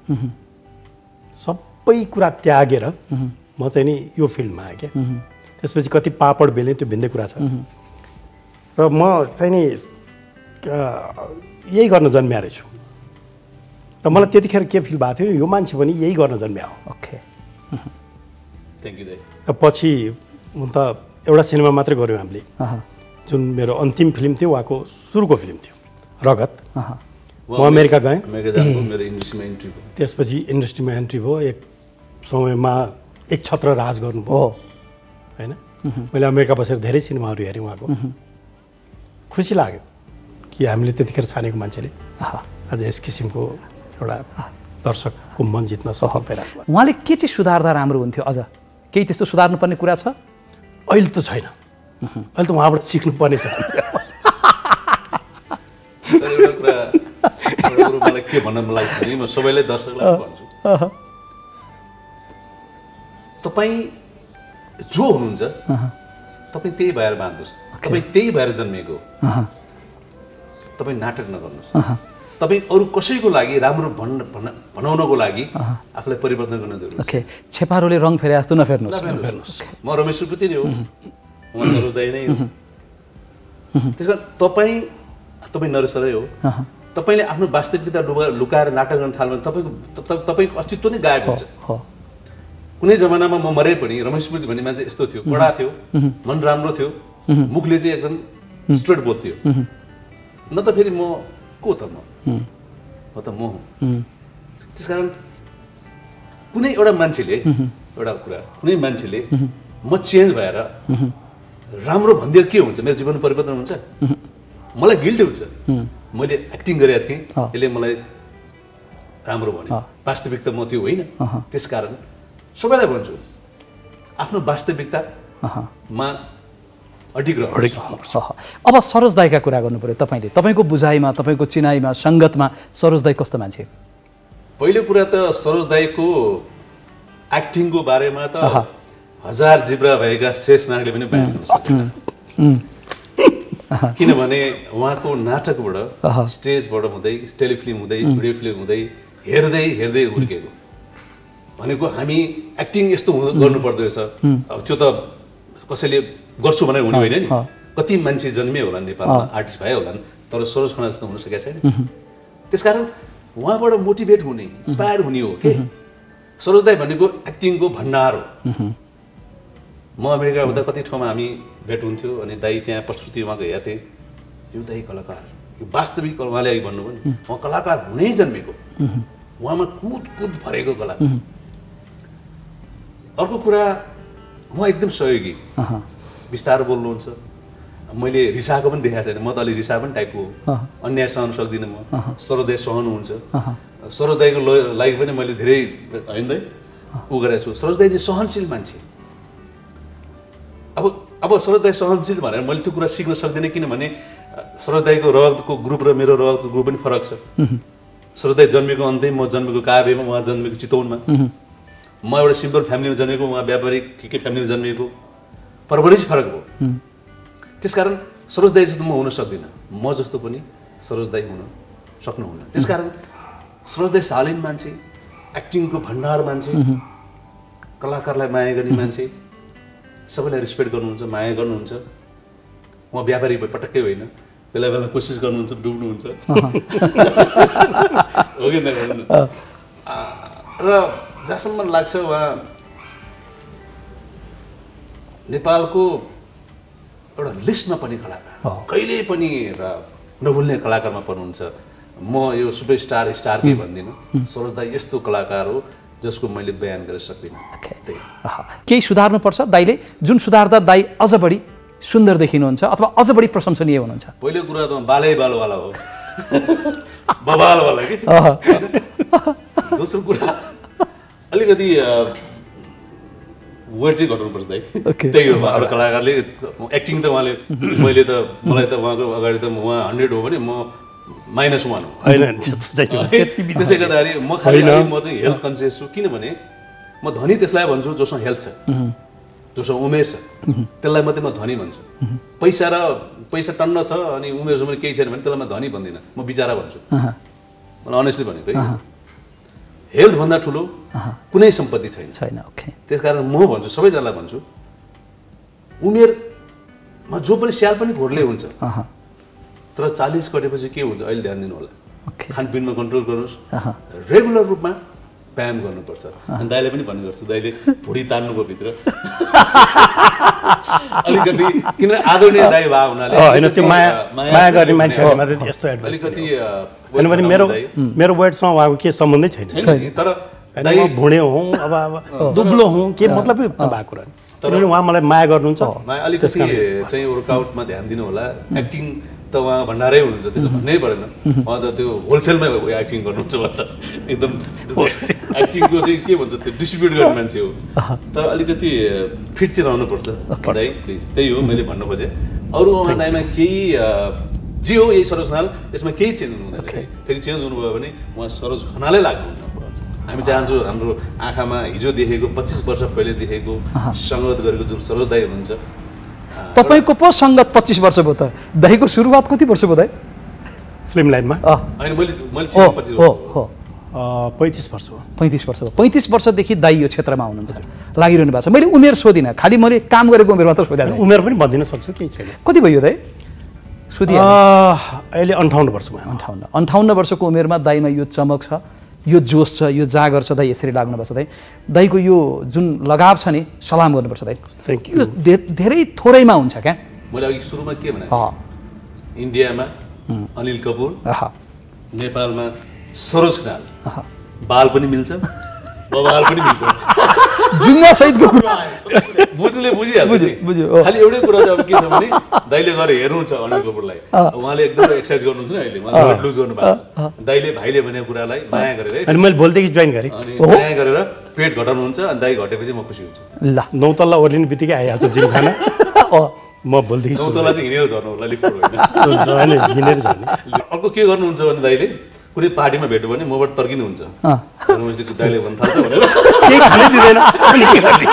सबै कुरा त्यागेर म चाहिँ नि यो फिल्डमा आएँ क्या त्यसपछि कति पापड बेलेँ त्यो भिन्दै कुरा छ र म चाहिँ नि यही गर्न जन्मिया रहेछु र मलाई त्यतिखेर के फिल भएको थियो यो मान्छे पनि यही गर्न जन्मिया हो ओके थ्याङ्क यू दाइ र पछि हुन त एउटा सिनेमा मात्रै गऱ्यौँ हामीले जुन मेरो अन्तिम फिल्म थियो उहाँको सुरुको फिल्म थियो रगत म अमेरिका गएँ त्यसपछि इन्डस्ट्रीमा एन्ट्री भयो एक समयमा एक छत्र राज गर्नुभयो होइन मैले अमेरिका बसेर धेरै सिनेमाहरू हेरेँ उहाँको खुसी लाग्यो कि हामीले त्यतिखेर छानेको मान्छेले आज यस किसिमको एउटा दर्शकको मन जित्न सफल भइरहेको उहाँले के चाहिँ सुधार्दा राम्रो हुन्थ्यो अझ केही त्यस्तो सुधार्नुपर्ने कुरा छ अहिले त छैन अहिले त उहाँबाट सिक्नुपर्ने छ मलाई के भन्न मन लाग्छ भने म सबैलाई दर्शकलाई भन्छु तपाईँ जो हुनुहुन्छ तपाईँ त्यही भएर बाँध्नुहोस् तपाईँ त्यही भएर जन्मिएको तपाईँ नाटक नगर्नुहोस् तपाईँ अरू कसैको लागि राम्रो भन्न भनाउनको लागि आफूलाई परिवर्तन गर्न जरुरी ओके छेपारोले रङ फेरे जस्तो नफेर्नुहोस् नफेर्नुहोस् म रमेश सुपुती नै हो म सरोज दाइ नै हो त्यसकारण तपाईँ तपाईँ नरेशरै हो तपाईँले आफ्नो वास्तविकता लुकाएर नाटक गर्न थाल्नु तपाईँको तपाईँको अस्तित्व नै गायब हुन्छ कुनै जमानामा म मरे पनि रमेश सुपुती भन्ने मान्छे यस्तो थियो कडा थियो मन राम्रो थियो मुखले चाहिँ एकदम स्ट्रेट बोल्थ्यो न त फेरि म को त म म त म हुँ त्यसकारण कुनै एउटा मान्छेले एउटा कुरा कुनै मान्छेले म चेन्ज भएर राम्रो भनिदिएर के हुन्छ मेरो जीवन परिवर्तन हुन्छ मलाई गिल्ट हुन्छ मैले एक्टिङ गरेको थिएँ यसले मलाई राम्रो भन्यो वास्तविकता म त्यो होइन त्यसकारण सबैलाई भन्छु आफ्नो वास्तविकतामा अडिग रहनुपर्छ। अब सरोज दाइका कुरा गर्नु पर्यो तपाईँले तपाईँको बुझाइमा तपाईँको चिनाइमा सङ्गतमा सरोज दाइ कस्तो मान्छे? पहिलो कुरा त सरोज दाइको एक्टिङको बारेमा त हजार जिब्रा भएका शेष नागले पनि बयान गर्न सक्दैन किनभने उहाँको नाटकबाट स्टेजबाट हुँदै टेलिफिल्म हुँदै भिडियो फिल्म हुँदै हेर्दै हेर्दै हुर्केको भनेको हामी एक्टिङ यस्तो गर्नु पर्दो रहेछ अब त्यो त कसैले गर्छु भनेर हुने होइन नि कति मान्छे जन्मे होला नेपालमा आर्टिस्ट भए होला तर सरोज खनाल जस्तो हुन सकेको छैन त्यसकारण उहाँबाट मोटिभेट हुने इन्स्पायर हुने हो के सरोज दाइ भनेको एक्टिङको भण्डार हो म अमेरिका हुँदा कति ठाउँमा हामी भेट हुन्थ्यो अनि दाई त्यहाँ प्रस्तुति उहाँको हेर्थेँ यो दाई कलाकार यो वास्तविक उहाँले अघि भन्नुभयो नि उहाँ कलाकार हुनै जन्मेको उहाँमा कुद कुद भरेको कलाकार अर्को कुरा उहाँ एकदम सहयोगी बिस्तारो बोल्नुहुन्छ मैले रिसाएको पनि देखाएको छैन म त अलि रिसा पनि टाइपको हो अन्याय सहन सक्दिनँ म सरोदय सहनुहुन्छ सरोदयको लागि पनि मैले धेरै होइन दाइ उ गरेको छु सरोदय चाहिँ सहनशील मान्छे अब अब सरोदय सहनशील भनेर मैले त्यो कुरा सिक्न सक्दिनँ किनभने सरोदयको रगतको ग्रुप र मेरो रगतको ग्रुप पनि फरक छ सरोदय जन्मेको अन्तै म जन्मेको काभ्रेमा उहाँ जन्मेको चितवनमा म एउटा सिम्पल फ्यामिलीमा जन्मेको उहाँ व्यापारिक के के फ्यामिलीमा जन्मेको परवरिश फरक भयो त्यसकारण सरोज दाई जस्तो म हुन सक्दिनँ म जस्तो पनि सरोज दाई हुन सक्नुहुन्न त्यसकारण सरोज दाई शालीन मान्छे एक्टिङको भण्डार मान्छे कलाकारलाई माया गर्ने मान्छे सबैलाई रेस्पेक्ट गर्नुहुन्छ माया गर्नुहुन्छ उहाँ व्यापारी पटक्कै होइन बेला बेला कोसिस गर्नुहुन्छ डुब्नुहुन्छ हो कि र जहाँसम्म लाग्छ उहाँ नेपालको एउटा लिस्टमा पनि कलाकार कहिले पनि नभुल्ने कलाकारमा पर्नुहुन्छ म यो सुपरस्टार स्टार के भन्दिनँ सरोज दाई यस्तो कलाकार हो जसको मैले बयान गर्न सक्दिनँ केही सुधार्नुपर्छ दाइले जुन सुधार्दा दाइ अझ बढी सुन्दर देखिनुहुन्छ अथवा अझ बढी प्रशंसनीय हुनुहुन्छ पहिलो कुरा त बालै बालोवाला हो बबालवाला कि दोस्रो कुरा अलिकति वर्ड चाहिँ घटाउनुपर्छ दाइ त्यही हो एउटा कलाकारले एक्टिङ त उहाँले मैले त मलाई त उहाँको अगाडि त उहाँ हन्ड्रेड हो भने म माइनस वान हो त्यसै गर्दाखेरि म खालि म चाहिँ हेल्थ कन्सियस छु किनभने म धनी त्यसलाई भन्छु जोसँग हेल्थ छ जोसँग उमेर छ त्यसलाई मात्रै म धनी भन्छु पैसा र पैसा टन्न छ अनि उमेर उमेर केही छैन भने त्यसलाई म धनी भन्दिनँ म बिचारा भन्छु मलाई अनेस्टली भनेको है हेल्थ भन्दा ठुलो कुनै सम्पत्ति छैन छैन ओके त्यसकारण म भन्छु सबैजनालाई भन्छु उमेरमा जो पनि स्याल पनि घोरले हुन्छ तर चालीस कटेपछि के हुन्छ अहिले ध्यान दिनु होला खानपिनमा कन्ट्रोल गर्नुहोस् रेगुलर रूपमा व्यायाम गर्नुपर्छ अनि दाइले पनि भन्ने गर्छु दाइले भुँडी तान्नुभयो भित्र अलिकति किन आदरणीय दाइ भए हुनाले होइन त्यो माया माया गर्ने मान्छेहरूले मात्रै यस्तो अलिकति किनभने मेरो मेरो वेटसँग उहाँको के सम्बन्धै छैन तर म भुँडे हुँ अब अब दुब्लो हुँ के मतलब भएको कुरा किनभने उहाँ मलाई माया गर्नुहुन्छ अलिकति चाहिँ वर्कआउटमा ध्यान दिनु होला एक्टिङ त उहाँ भण्डारै हुनुहुन्छ त्यसो भन्नै परेन उहाँ त त्यो होलसेलमै एक्टिङ गर्नुहुन्छ उहाँ त एकदम एक्टिङको चाहिँ के भन्छ त्यो डिस्ट्रिब्युट गर्ने मान्छे हो तर अलिकति फिट चाहिँ रहनुपर्छ दाइ प्लिज त्यही हो मैले भन्नु खोजेँ अरू उहाँ दाइमा केही जे हो यही सरोज खनाल यसमा केही चेन्ज हुँदैन फेरि चेन्ज हुनुभयो भने उहाँ सरोज खनालै लाग्नुहुन्छ हामी चाहन्छौँ हाम्रो आँखामा हिजो देखेको पच्चिस वर्ष पहिले देखेको सङ्गत गरेको जुन सरोज दाइ हुनुहुन्छ तपाईँको पो सङ्गत पच्चिस वर्ष भयो त दाइको सुरुवात कति वर्ष भयो दाइ फिल्म लाइनमा होइन मैले मैले पच्चिस हो हो पैँतिस वर्ष हो पैँतिस वर्ष हो पैँतिस वर्षदेखि दाइ यो क्षेत्रमा हुनुहुन्छ लागिरहनु भएको छ मैले उमेर सोधिनँ खालि मैले काम गरेको उमेर मात्र सोधेँ उमेर पनि भनिदिन सक्छु केही छैन कति भयो दाइ सोधिए अहिले अन्ठाउन्न वर्ष भयो अन्ठाउन्न अन्ठाउन्न वर्षको उमेरमा दाइमा यो चमक छ यो जोस छ यो जागर छ दाइ यसरी लाग्नुपर्छ दाइ दाइको यो जुन लगाव छ नि सलाम गर्नुपर्छ दाइ थ्याङ्क यू यो धेरै थोरैमा हुन्छ क्या मैले अघि सुरुमा के भने इन्डियामा अनिल कपुर नेपालमा सरोज खनाल बाल पनि मिल्छ बबाल पनि मिल्छ जुङ्गा सहितको कुरा बुझ्नुले बुझिहाल्छ बुझ्यो खालि एउटै कुरा चाहिँ अब के छ भने दाइले गएर हेर्नुहुन्छ अनिल कपुरलाई उहाँले एकदम एक्सर्साइज गर्नुहुन्छ नि अहिले उहाँले लुज गर्नु भएको छ दाइले भाइले भनेको कुरालाई माया गरेर अनि मैले भोलिदेखि जोइन गरेँ अनि माया गरेर पेट घटाउनुहुन्छ अनि दाइ घटेपछि म खुसी हुन्छु ल नौ तल्ला ओर्लिने बित्तिकै आइहाल्छ जिम खाना म भोलिदेखि नौ तल्ला चाहिँ हिँडेर झर्नु होला लिफ्ट होइन हिँडेर झर्ने अर्को के गर्नुहुन्छ भने दाइले कुनै पार्टीमा भेट्यो भने मबाट तर्किनुहुन्छ दाइले भन्न थाल्छ भनेर केही खानै दिँदैन अनि के गर्ने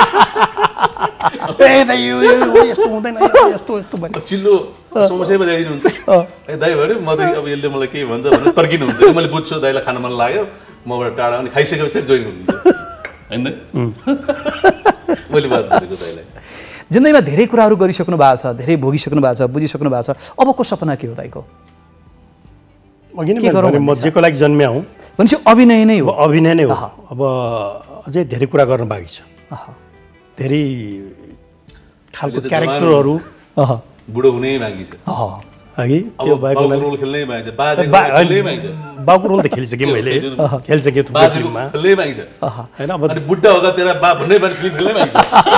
यस्तो हुँदैन यस्तो यस्तो भन्यो चिल्लो समस्यामा ल्याइदिनुहुन्छ ए दाइ भन्यो म त अब यसले मलाई केही भन्छ भनेर तर्किनुहुन्छ मैले बुझ्छु दाइलाई खान मन लाग्यो मबाट टाढा अनि खाइसकेपछि फेरि जोइन गर्नुहुन्छ होइन मैले बात गरेको दाइलाई जिन्दगीमा धेरै कुराहरू गरिसक्नु भएको छ धेरै भोगिसक्नु भएको छ बुझिसक्नु भएको छ अबको सपना के हो दाइको अघि नै भने म जेको लागि जन्मिया हुँ भनेपछि अभिनय नै हो अभिनय नै हो अब अझै धेरै कुरा गर्न बाँकी छ धेरै खालको क्यारेक्टरहरू बुढो हुनै बाँकी छ अघि त्यो बाबुको रोल खेल्नै बाँकी छ बाजेको खेल्नै बाँकी छ बाबुको रोल त खेलिसकेँ मैले खेलिसकेँ थुप्रै बाजेको फिल्ममा खेल्नै बाँकी छ होइन अब अनि बुढा होगा तेरा बाप भन्ने बारे फिल्म खेल्नै बाँकी छ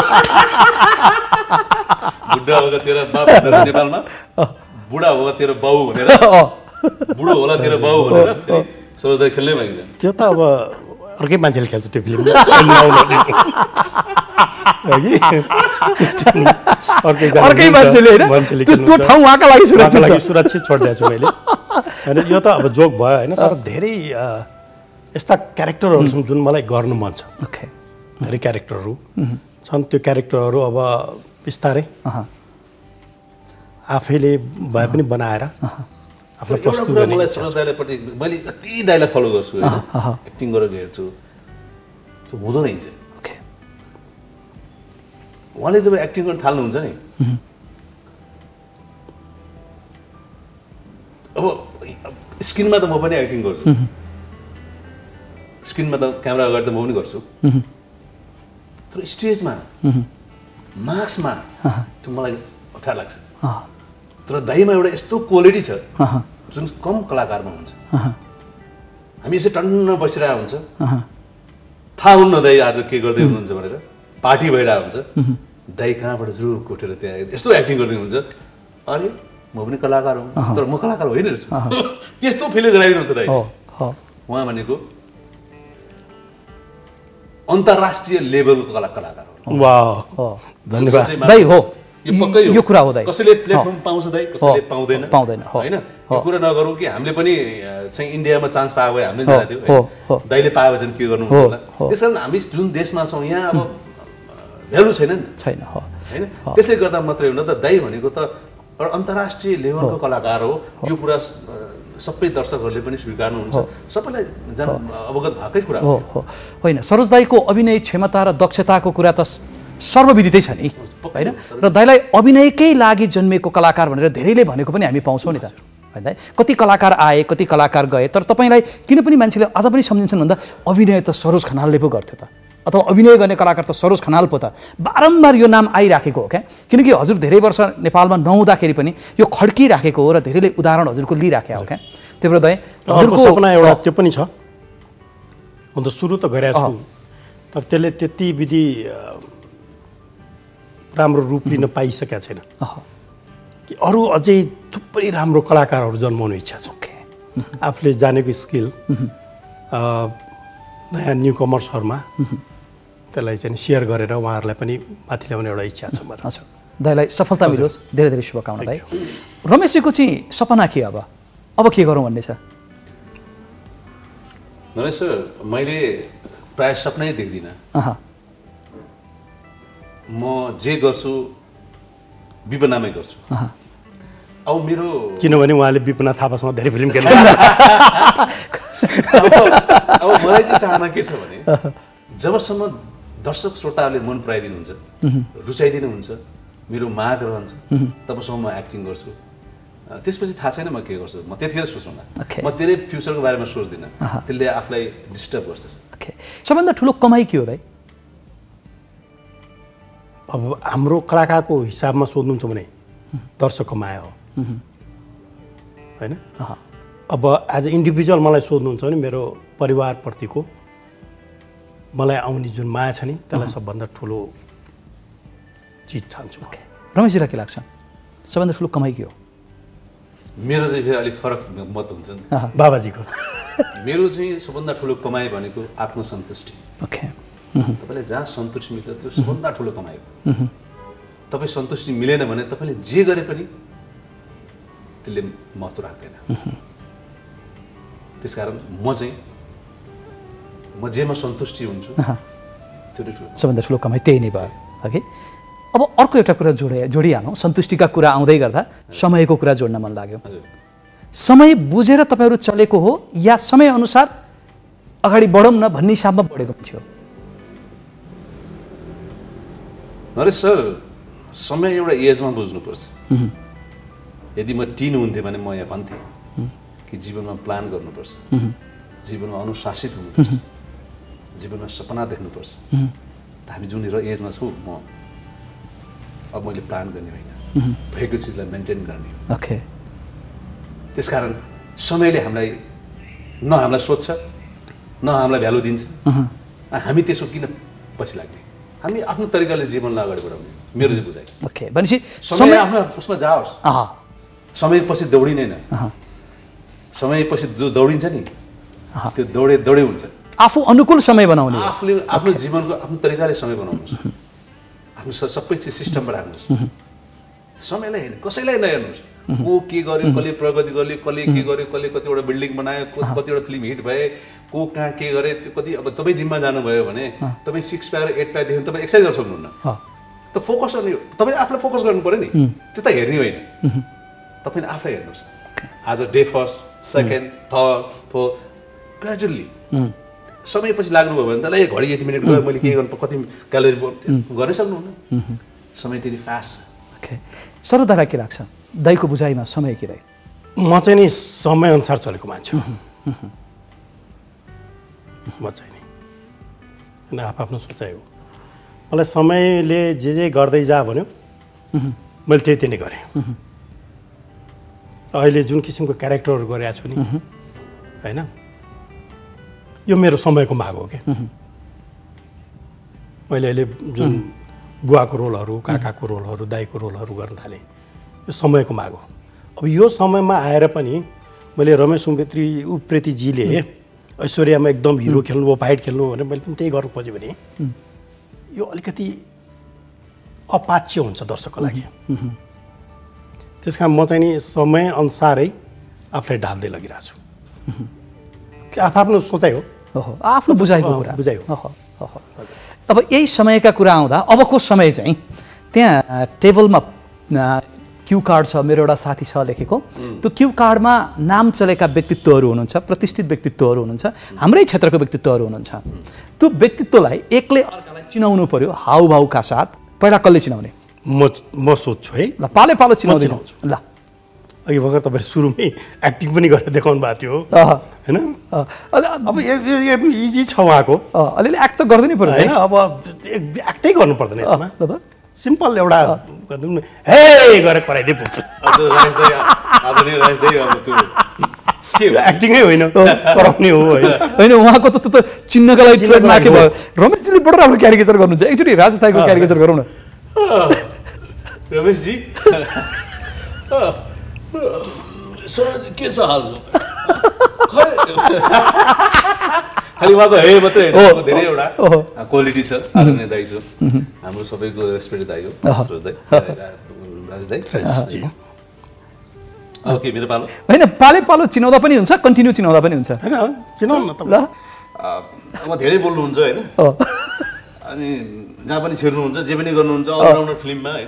बुढा होगा तेरा बाप भनेर नेपालमा बुढा होगा तेरो बाउ भनेर बुढो होला तेरो बाउ भनेर सरोजदाई खेल्नै बाँकी छ त्यो त अब अर्कै मान्छेले खेल्छ त्यो फिल्म अर्कै मान्छेले हैन त्यो ठाउँ उहाँका लागि सुरक्षित छ सुरक्षित छोडिदिएको छु मैले होइन यो त अब जोक भयो होइन तर धेरै यस्ता क्यारेक्टरहरू छन् जुन मलाई गर्नु मन छ ओके धेरै क्यारेक्टरहरू छन् त्यो क्यारेक्टरहरू अब बिस्तारै आफैले भए पनि बनाएर आफूलाई प्रस्तुत गर्ने मलाई सरोज दाइलेपट्टि मैले कति दाइलाई फलो गर्छु होइन एक्टिङ गरेर हेर्छु त्यो हुँदो रहेछ ओके उहाँले जब एक्टिङ गर्न थाल्नुहुन्छ नि अब स्क्रिनमा त म पनि एक्टिङ गर्छु स्क्रिनमा त क्यामेरा अगाडि त म पनि गर्छु तर स्टेजमा मार्क्समा त्यो मलाई अप्ठ्यारो लाग्छ तर दाइमा एउटा यस्तो क्वालिटी छ जुन कम कलाकारमा हुन्छ हामी यसै टन्न बसिरहेको हुन्छ थाहा हुन्न दाइ आज के गर्दै हुनुहुन्छ भनेर पार्टी भइरहेको हुन्छ दाइ कहाँबाट जुरुक उठेर त्यहाँ यस्तो एक्टिङ गर्दै हुन्छ अरे म पनि कलाकार हुँ तर म कलाकार होइन रहेछु त्यस्तो फिल गराइदिनुहुन्छ दाइ उहाँ भनेको अन्तर्राष्ट्रिय लेभलको कला कलाकार हो वाह धन्यवाद दाइ हो यो पक्कै हो यो कुरा हो दाइ कसैले प्लेटफर्म पाउँछ दाइ कसैले पाउँदैन पाउँदैन हैन यो कुरा नगरौँ कि हामीले पनि चाहिँ इन्डियामा चान्स पाएको भए हामीले जान्थ्यौँ दाइले पाएको चाहिँ के गर्नु होला त्यसकारण हामी जुन देशमा छौँ यहाँ अब भ्यालु छैन नि छैन हैन त्यसले गर्दा मात्रै हो न त दाइ भनेको त अन्तर्राष्ट्रिय लेभलको कलाकार हो यो कुरा सबै दर्शकहरूले पनि स्वीकार्नुहुन्छ सबैलाई जान अवगत भएकै कुरा हो होइन सरोज दाइको अभिनय क्षमता र दक्षताको कुरा त सर्वविदितै छ नि होइन र दाइलाई अभिनयकै लागि जन्मेको कलाकार भनेर धेरैले भनेको पनि हामी पाउँछौँ नि त होइन कति कलाकार आए कति कलाकार गए तर तपाईँलाई किन पनि मान्छेले अझ पनि सम्झिन्छन् भन्दा अभिनय त सरोज खनालले पो गर्थ्यो त अथवा अभिनय गर्ने कलाकार त सरोज खनाल पो त बारम्बार यो नाम आइराखेको हो क्या किनकि हजुर धेरै वर्ष नेपालमा नहुँदाखेरि पनि यो खड्किराखेको हो र धेरैले उदाहरण हजुरको लिइराखेको हो क्या त्यही भएर दाइ हजुरको सपना एउटा त्यो पनि छ म त सुरु त गरेको छु तर त्यसले त्यति विधि राम्रो रूप लिन पाइसकेको छैन कि अरू अझै थुप्रै राम्रो कलाकारहरू जन्माउने इच्छा छ आफूले जानेको स्किल नयाँ न्यु कमर्सहरूमा त्यसलाई चाहिँ सेयर गरेर उहाँहरूलाई पनि माथि ल्याउने एउटा इच्छा छ मलाई हजुर दाइलाई सफलता मिलोस् धेरै धेरै शुभकामना दाइ रमेशजीको चाहिँ सपना के अब अब के गरौँ भन्ने छ नरेश सर मैले प्रायः सपनै देख्दिनँ म जे गर्छु विपनामै गर्छु अब मेरो किनभने उहाँले विपना थापासँग धेरै फिल्म खेल्नु अब मलाई चाहिँ चाहना के छ भने जबसम्म दर्शक श्रोताहरूले मन पराइदिनुहुन्छ रुचाइदिनुहुन्छ मेरो माग रहन्छ तबसम्म म एक्टिङ गर्छु त्यसपछि थाहा छैन म के गर्छु म त्यतिखेर सोच्नुला म धेरै फ्युचरको बारेमा सोच्दिनँ त्यसले आफूलाई डिस्टर्ब गर्छ सबभन्दा ठुलो कमाइ के हो दाइ अब हाम्रो कलाकारको हिसाबमा सोध्नुहुन्छ भने दर्शक कमाए हो होइन अब एज अ इन्डिभिजुअल मलाई सोध्नुहुन्छ भने मेरो परिवारप्रतिको मलाई आउने जुन माया छ नि त्यसलाई सबभन्दा ठुलो चिज ठान्छु रमेशजीलाई के लाग्छ सबभन्दा ठुलो कमाइ के हो मेरो चाहिँ फेरि अलिक फरक मत हुन्छ नि बाबाजीको मेरो चाहिँ सबभन्दा ठुलो कमाइ भनेको आत्मसन्तुष्टि ओके तपाईँले जहाँ सन्तुष्टि मिल्छ त्यो सबभन्दा ठुलो कमाइ हो तपाईँ सन्तुष्टि मिलेन भने तपाईँले जे गरे पनि त्यसले महत्त्व राख्दैन त्यसकारण म चाहिँ म जेमा सन्तुष्टि हुन्छु त्यो सबभन्दा ठुलो कमाइ त्यही नै भयो ओके अब अर्को एउटा कुरा जोडे जोडिहालौँ सन्तुष्टिका कुरा आउँदै गर्दा समयको कुरा जोड्न मन लाग्यो समय बुझेर तपाईँहरू चलेको हो या समयअनुसार अगाडि बढौँ न भन्ने हिसाबमा बढेको थियो नरेश सर समय एउटा एजमा बुझ्नुपर्छ यदि म टिन हुन्थेँ भने म यहाँ भन्थेँ कि जीवनमा प्लान गर्नुपर्छ जीवनमा अनुशासित हुनुपर्छ जीवनमा सपना देख्नुपर्छ हामी जुन एजमा छौँ म अब मैले प्लान गर्ने होइन भएको चिजलाई मेन्टेन गर्ने हो। ओके। त्यसकारण समयले हामीलाई न हामीलाई सोध्छ न हामीलाई भ्यालु दिन्छ। हामी त्यसो किन पछि लाग्ने? हामी आफ्नो तरिकाले जीवनलाई अगाडि बढाउने मेरो चाहिँ बुझाइ। ओके, भनेपछि समय आफ्नो उसमा जाओस्। समय पछि दौडिँदैन। समय पछि जो दौडिन्छ नि त्यो दौडे दौडे हुन्छ। आफू अनुकूल समय बनाउने, आफूले आफ्नो जीवनको आफ्नो तरिकाले समय बनाउनुहोस्। आफ्नो सबै चिज सिस्टममा राख्नुहोस्। समयलाई हेर्नु, कसैलाई नहेर्नुहोस्। को के गर्यो, कसले प्रगति गर्यो, कसले के गर्यो, कसले कतिवटा बिल्डिङ बनायो, कतिवटा फिल्म हिट भए, को कहाँ के गरे, त्यो कति अब तपाईँ जिम्मा जानुभयो भने तपाईँ सिक्स प्यार एट प्यारदेखि तपाईँ एक्सर्साइज गर्न सक्नुहुन्न। त फोकस गर्ने तपाईँ आफूलाई फोकस गर्नु पऱ्यो नि, त्यो त हेर्ने होइन। तपाईँले आफूलाई हेर्नुहोस्। आज day first, second, third, fourth, gradually समय पछि लाग्नुभयो भने त ल घडी यति मिनट गयो, मैले के गर्नु कति क्यालोरी गर्नै सक्नुहुन्न। समय त्यति फास्ट छ। ओके, सरोदालाई के लाग्छ दाइको बुझाइमा समय के रहे? म चाहिँ नि समयअनुसार चलेको मान्छे हो। म चाहिँ नि होइन, आफ्नो सोचाइ हो। मलाई समयले जे जे गर्दै जा भन्यो मैले त्यही त्यही नै गरेँ। अहिले जुन किसिमको क्यारेक्टरहरू गरेको छु नि होइन, यो मेरो समयको माग हो क्या। मैले अहिले जुन बुवाको रोलहरू, काकाको रोलहरू, दाइको रोलहरू गर्न थालेँ, यो समयको माग हो। अब यो समयमा आएर पनि मैले रमेश उप्रेती उप्रेतीजीले ऐश्वर्यामा एकदम हिरो खेल्नुभयो, फाइट खेल्नु भनेर मैले पनि त्यही गर्नु खोजेँ भने यो अलिकति अपाच्य हुन्छ दर्शकको लागि। त्यस कारण म चाहिँ नि समयअनुसारै आफूलाई ढाल्दै लगिरहेको छु। आफ्नो सोचाइ हो, आफ्नो बुझाइको कुरा बुझाइ हो। अब यही समयका कुरा आउँदा अबको समय चाहिँ त्यहाँ टेबलमा क्यू कार्ड छ, मेरो एउटा साथी छ लेखेको, त्यो क्यू कार्डमा नाम चलेका व्यक्तित्वहरू हुनुहुन्छ, प्रतिष्ठित व्यक्तित्वहरू हुनुहुन्छ, हाम्रै क्षेत्रको व्यक्तित्वहरू हुनुहुन्छ। त्यो व्यक्तित्वलाई एकले अर्कालाई चिनाउनु पर्यो हाउभाउका साथ। पहिला कसले चिनाउने? म म सोध्छु है। ल पाले पालो चिनाउँदै जान्छु। ल अघि भर्खर तपाईँ सुरुमै एक्टिङ पनि गरेर देखाउनु भएको थियो होइन? अब इजी छ उहाँको, अलिअलि एक्ट त गर्दै नै पर्यो होइन? अब एक्टै गर्नु पर्दैन यसमा, सिम्पल एउटा हे गरेर कराइदिए पुग्छ। एक्टिङै होइन, कराउने हो होइन। उहाँको त त चिन्हका लागि ट्रेडमार्कै भयो। रमेशजीले बडो राम्रो क्यारिकेचर गर्नुहुन्छ, एकचोटि राजेश दाइको क्यारिकेचर गरौँ न। रमेशजी के छ हाल? खालि उहाँको हे मात्रै होइन, धेरैवटा क्वालिटी छ। आदरणीय दाइ छ, हाम्रो सबैको रेस्पेक्ट दाइ हो, राज दाइ। ओके, मेरो पालो होइन, पाले पालो चिनाउँदा पनि हुन्छ, कन्टिन्यू चिनाउँदा पनि हुन्छ होइन? चिनाउनु न त। ल अब धेरै बोल्नुहुन्छ होइन, अनि जहाँ पनि छिर्नुहुन्छ, जे पनि गर्नुहुन्छ अलराउन्डर फिल्ममा होइन।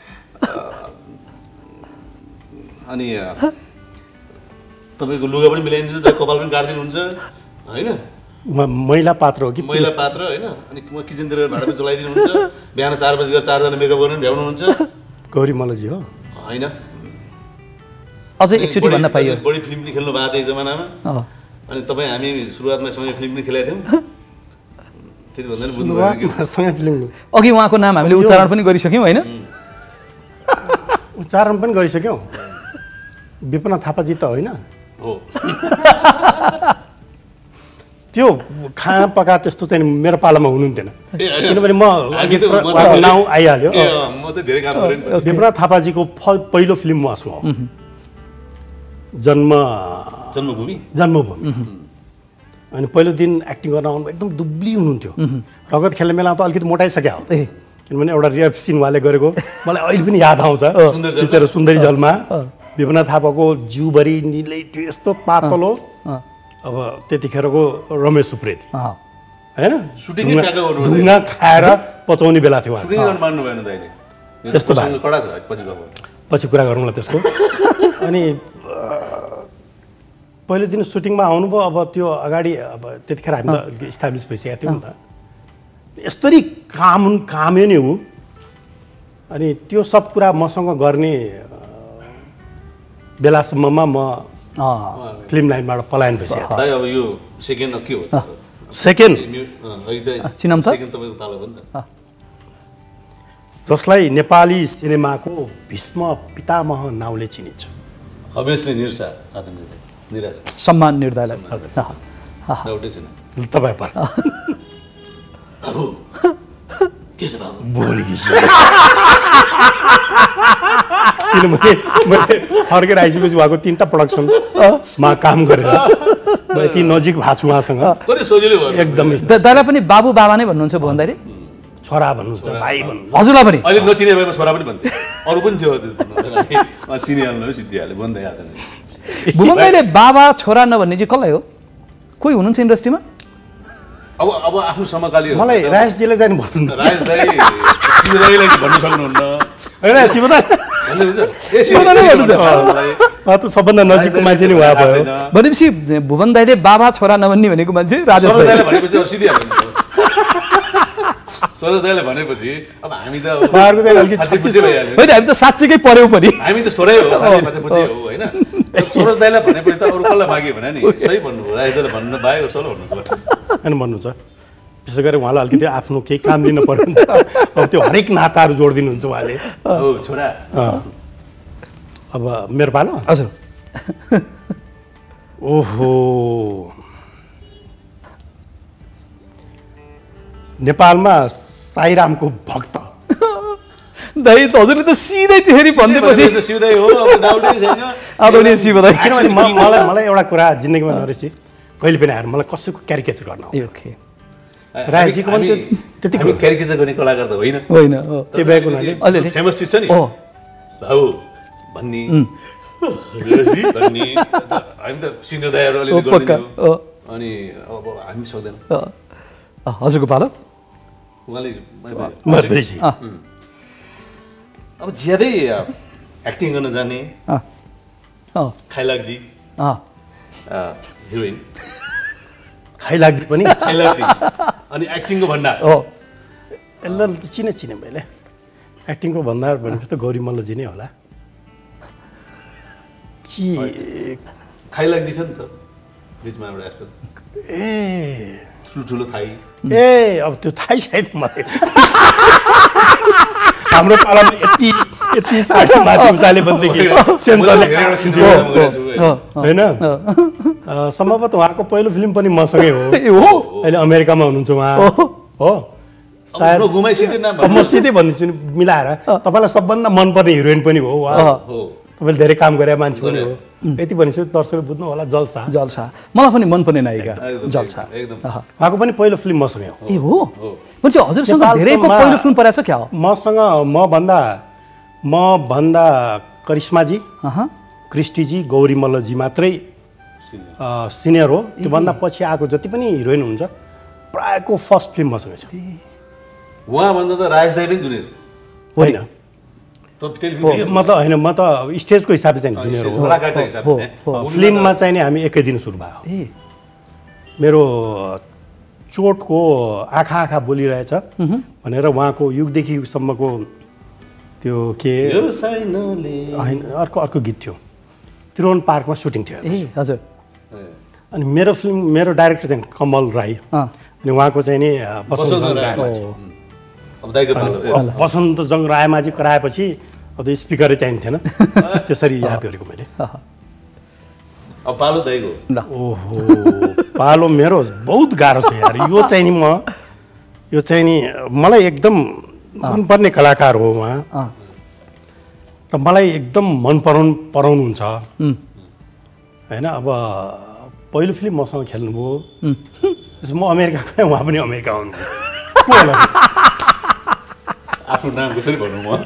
अनि तपाईँको लुगा पनि मिलाइदिनुहुन्छ, कपाल पनि काटिदिनुहुन्छ होइन? महिला पात्र हो कि महिला पात्र होइन? अनि म किचनतिर भाँडा पनि चलाइदिनुहुन्छ, बिहान चार बजी गएर चारजना मेकअप गर्नु भ्याउनुहुन्छ। गौरी मल्लजी हो होइन? अझै एकचोटि भन्न पाइयो, बढी फिल्म पनि खेल्नु भएको थियो एक जमानामा। अनि तपाईँ हामी सुरुवातमा सँगै फिल्म पनि खेलाएको थियौँ, त्यति भन्दा नि बुझ्नु फिल्म। अघि उहाँको नाम हामीले उच्चारण पनि गरिसक्यौँ होइन? उच्चारण पनि गरिसक्यौँ। विपना थापाजी त होइन हो? त्यो खाना पका त्यस्तो चाहिँ मेरो पालामा हुनुहुन्थेन, किनभने म नाउँ आइहाल्यो। विपना थापाजीको पहिलो फिल्म उहाँसँग हो, जन्म जन्मभूमि जन्मभूमि अनि पहिलो दिन एक्टिङ गर्न आउनु एकदम दुब्ली हुनुहुन्थ्यो। रगत खेल्ने बेलामा त अलिकति मोटाइसक्यो हो, किनभने एउटा रेप सिन उहाँले गरेको मलाई अहिले पनि याद आउँछ। पिक्चर सुन्दरी जलमा विपना थापाको जिउभरि निलै त्यो यस्तो पातलो, अब त्यतिखेरको रमेश उप्रेती होइन? ढुङ्गा खाएर पचाउने बेला थियो त्यस्तो पछि कुरा गरौँला त्यसको। अनि पहिलो दिन सुटिङमा आउनुभयो, अब त्यो अगाडि अब त्यतिखेर हामी त इस्टाब्लिस भइसकेको थियौँ नि त, यस्तरी काम कामै नै हो। अनि त्यो सब कुरा मसँग गर्ने बेलासम्ममा म फिल्म लाइनबाट पलायन भइसकेको थिएँ। अब यो सेकेन्ड के हो? सेकेन्ड चिनाम त जसलाई नेपाली सिनेमाको भीष्म पितामह नाउँले चिनिन्छ। अभियसली निरसा आदरणीय निराज सम्मान निर्धारण हजुर एउटै छैन तपाईँ पर बाबु के छ बाबु बोली किनभने मैले फर्केर आइसकेपछि उहाँको तिनवटा प्रडक्सनमा काम गरेर म यति नजिक भएको छु उहाँसँग कति सजिलो भयो एकदमै दाइलाई पनि बाबु बाबा नै भन्नुहुन्छ भुवन दाइले? छोरा भन्नुहुन्छ भाइ भन्नुहुन्छ हजुरलाई पनि? अहिले नचिने भएमा छोरा पनि भन्थे अरू पनि थियो चिनिहाल्नु सिद्धिहाल्यो भन्दै आएको भुवन दाइले बाबा छोरा नभन्ने चाहिँ कसलाई हो? कोही हुनुहुन्छ इन्डस्ट्रीमा? अब अब आफ्नो समकाली मलाई राजेशजीले चाहिँ भन्नु राजेश दाई शिवदाईलाई भन्नु सक्नुहुन्न होइन शिवदा त सबभन्दा नजिकको मान्छे नै उहाँ भयो। भनेपछि भुवन दाइले बाबा छोरा नभन्ने भनेको मान्छे राजेश दाइ भनेपछि सिधिहाल्नु सरोज दाइले भनेपछि अब हामी त उहाँहरूको चाहिँ अलिकति छत्तिस होइन हामी त साँच्चीकै पर्यौँ पनि हामी त छोरै हो साथी मान्छे बुझे हो होइन सरोज दाइलाई भनेपछि त अरू कसलाई मागे भने नि सही भन्नु हो राजेश दाइले भन्नु बाहेक सलो भन्नुहुन्छ होइन भन्नुहुन्छ विशेष गरी उहाँलाई अलिकति आफ्नो केही काम दिनु पर्यो नि त अब त्यो हरेक नाताहरू जोडिदिनुहुन्छ उहाँले। हो छोरा अब मेरो पालो हजुर ओहो नेपालमा साईरामको भक्त दाइ त हजुरले त सिधै त्यसरी भनिदिएपछि शिवदाई हो अब डाउटै छैन आदरणीय शिव दाइ। किनभने म- मलाई मलाई एउटा कुरा जिन्दगीमा नरहेपछि कहिले पनि आएर मलाई कसैको क्यारिकेचर गर्न आउँछ। ए ओके राजेशजीको पनि त्यो- त्यति हामी क्यारिकेचर गर्ने कलाकार त होइन होइन हो त्यो भएको हुनाले अलिअलि फेमस चिज छ नि हो बाबु भन्ने हजुरजी भन्ने हामी त सिनियर दाइहरू अलिअलि हो, पक्का, गरिदिन्थ्यौँ। हो। अनि अब हामी सक्दैनौँ अ, अ, हजुरको पालो उहाँले मधुरी अँ अब ज्यादै एक्टिङ गर्न जाने अँ अँ खाइलाग्दी अँ हिरोइन खाइलाग्दी पनि खाइलाग्दी अनि एक्टिङको भण्डार हो यसलाई त चिने चिने मैले एक्टिङको भन्दा भनेपछि त गौरी मल्लजी नै होला कि खाइलाग्दी छ नि त बिचमा एउटा एक्टर ए ठुलो ठुलो थाई ए अब त्यो थाहै छैन मलाई हाम्रो पालामा यति यति साढे माथि उचाले भनेदेखि सेन्सरले होइन अँ, सम्भवतः उहाँको पहिलो फिल्म पनि मसँगै हो ए हो अहिले अमेरिकामा हुनुहुन्छ उहाँ हो सायद अब घुमाइ सिधै नाम अब म सिधै भनिदिन्छु नि मिलाएर तपाईँलाई सबभन्दा मनपर्ने हिरोइन पनि हो उहाँ हो तपाईँले धेरै काम गरे मान्छे पनि हो यति भनेपछि दर्शकले बुझ्नु होला जलसा जलसा मलाई पनि मनपर्ने नायिका एकदम, जलसा एकदम अह। उहाँको पनि पहिलो फिल्म मसँगै हो ए हो भनेपछि हजुरसँग नेपालसम्म- धेरैको पहिलो फिल्म परेछ क्या हो? मसँग म भन्दा म भन्दा करिश्माजी अहँ क्रिस्टीजी गौरी मल्लजी मात्रै अ, सिनियर हो त्योभन्दा पछि आएको जति पनि हिरोइन हुन्छ प्रायःको फर्स्ट फिल्म मसँगै छ उहाँभन्दा त राजेश दाई पनि जुनियर होइन त टेलिभिजन म त होइन म त स्टेजको हिसाबले चाहिँ जुनियर हो कलाकारको हो, हिसाबले हो। अ, फिल्ममा चाहिँ नि हामी एकै दिन सुरु भयो ए मेरो चोटको आँखा आँखा बोलिरहेछ भनेर उहाँको युगदेखि युगसम्मको त्यो के यो साइनले होइन अर्को अर्को गीत थियो त्रिभुवन पार्कमा सुटिङ थियो ए हजुर अनि मेरो फिल्म मेरो डाइरेक्टर चाहिँ कमल राई अँ अनि उहाँको चाहिँ नि अ, बसन्त बसन्त जङ राई। रायमाझी अब दाइको पालो ए, अब बसन्त जङ रायमाझी कराएपछि अब त्यो स्पिकरै चाहिन्थेन त्यसरी याद गरेको मैले अब पालो दाइको ल ओहो पालो मेरो बहुत गाह्रो छ यार यो चाहिँ नि म यो चाहिँ नि मलाई एकदम मनपर्ने कलाकार हो उहाँ अँ र मलाई एकदम मन पराउनु पराउनुहुन्छ होइन अब पहिलो फिल्म मसँग खेल्नुभयो त्यसपछि म अमेरिका गएँ उहाँ पनि अमेरिका आउनु को होला? आफ्नो नाम कसरी भन्नु म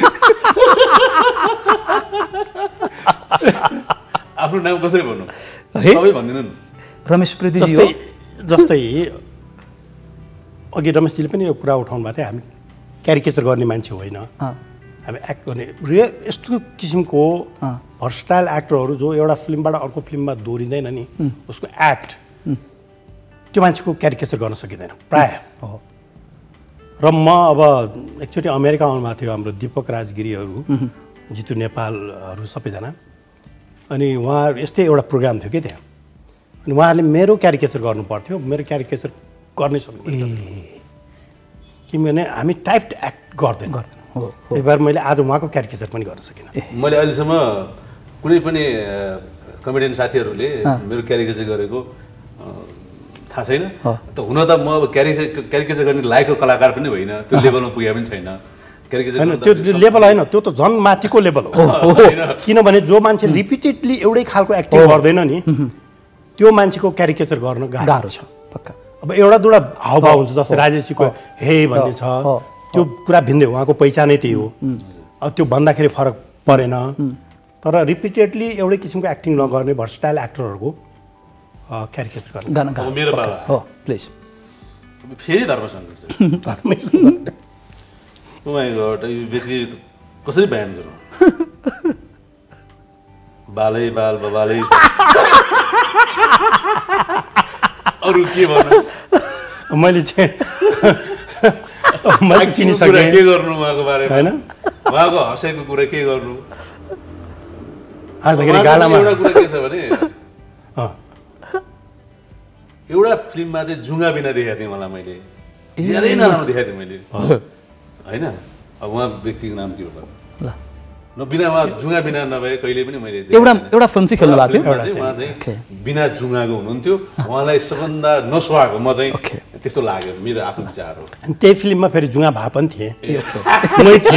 आफ्नो नाम कसरी भन्नु है? सबै भनिदिनु न रमेश प्रीतिजी हो जस्तै जस्तै अघि रमेशजीले पनि यो कुरा उठाउनु भएको थियो हामी क्यारिकेचर गर्ने मान्छे होइन अँ हामी एक्ट गर्ने रियल यस्तो किसिमको अँ। भर्सटाइल एक्टरहरू जो एउटा फिल्मबाट अर्को फिल्ममा दोहोरिँदैन नि उसको एक्ट त्यो मान्छेको क्यारिकेचर गर्न सकिँदैन प्रायः हो र म अब एकचोटि अमेरिका आउनुभएको थियो हाम्रो दीपक राजगिरीहरू जितु नेपालहरू सबैजना अनि उहाँ यस्तै एउटा प्रोग्राम थियो कि त्यहाँ अनि उहाँहरूले मेरो क्यारिकेचर गर्नु पर्थ्यो मेरो क्यारिकेचर गर्नै सक्नु किनभने हामी टाइप्ड एक्ट गर्दैन त्यही भएर मैले आज उहाँको क्यारिकेचर पनि गर्न सकिनँ। मैले अहिलेसम्म कुनै पनि कमेडियन साथीहरूले मेरो क्यारिकेचर गरेको थाहा छैन। त हुन त म अब क्यारि क्यारिकेचर गर्ने लायकको कलाकार पनि होइन, त्यो लेभलमा पुगे पनि छैन। होइन त्यो लेभल होइन, त्यो त झन् माथिको लेभल हो। किनभने जो मान्छे रिपिटेडली एउटै खालको एक्टिङ गर्दैन नि त्यो मान्छेको क्यारिकेचर गर्न गाह्रो छ पक्का। अब एउटा दुईवटा हावभाव हुन्छ, जस्तै राजेशजीको हे भन्ने छ, त्यो कुरा भिन्दै, उहाँको पहिचानै त्यही हो। अब त्यो भन्दाखेरि फरक परेन, तर रिपिटेडली एउटै किसिमको एक्टिङ नगर्ने भर्सटाइल एक्टरहरूको क्यारिकेचर गर्न। मेरो बाबा हो प्लिज फेरि धर्म सङ्घर्ष कसरी बयान गरौँ? बालै बाल बालै अरू के भन्नु? मैले चाहिँ मैले चिनिसकेँ के गर्नु उहाँको बारेमा होइन, उहाँको हँसाइको कुरा के गर्नु? आजखेरि गालामा एउटा कुरा के छ भने एउटा फिल्ममा चाहिँ जुङ्गा बिना देखाएको थिएँ मलाई, मैले ज्यादै नराम्रो देखाएको थिएँ मैले होइन। अब उहाँ व्यक्तिको नाम के हो ल न, बिना उहाँ जुङ्गा बिना नभए कहिले पनि मैले एउटा एउटा फिल्म चाहिँ खेल्नु भएको थियो, उहाँ चाहिँ बिना जुङ्गाको हुनुहुन्थ्यो, उहाँलाई सबभन्दा नसुहाएको म चाहिँ त्यस्तो लाग्यो, मेरो आफ्नो विचार हो। त्यही फिल्ममा फेरि जुङ्गा भए पनि थिएँ, मै थिएँ।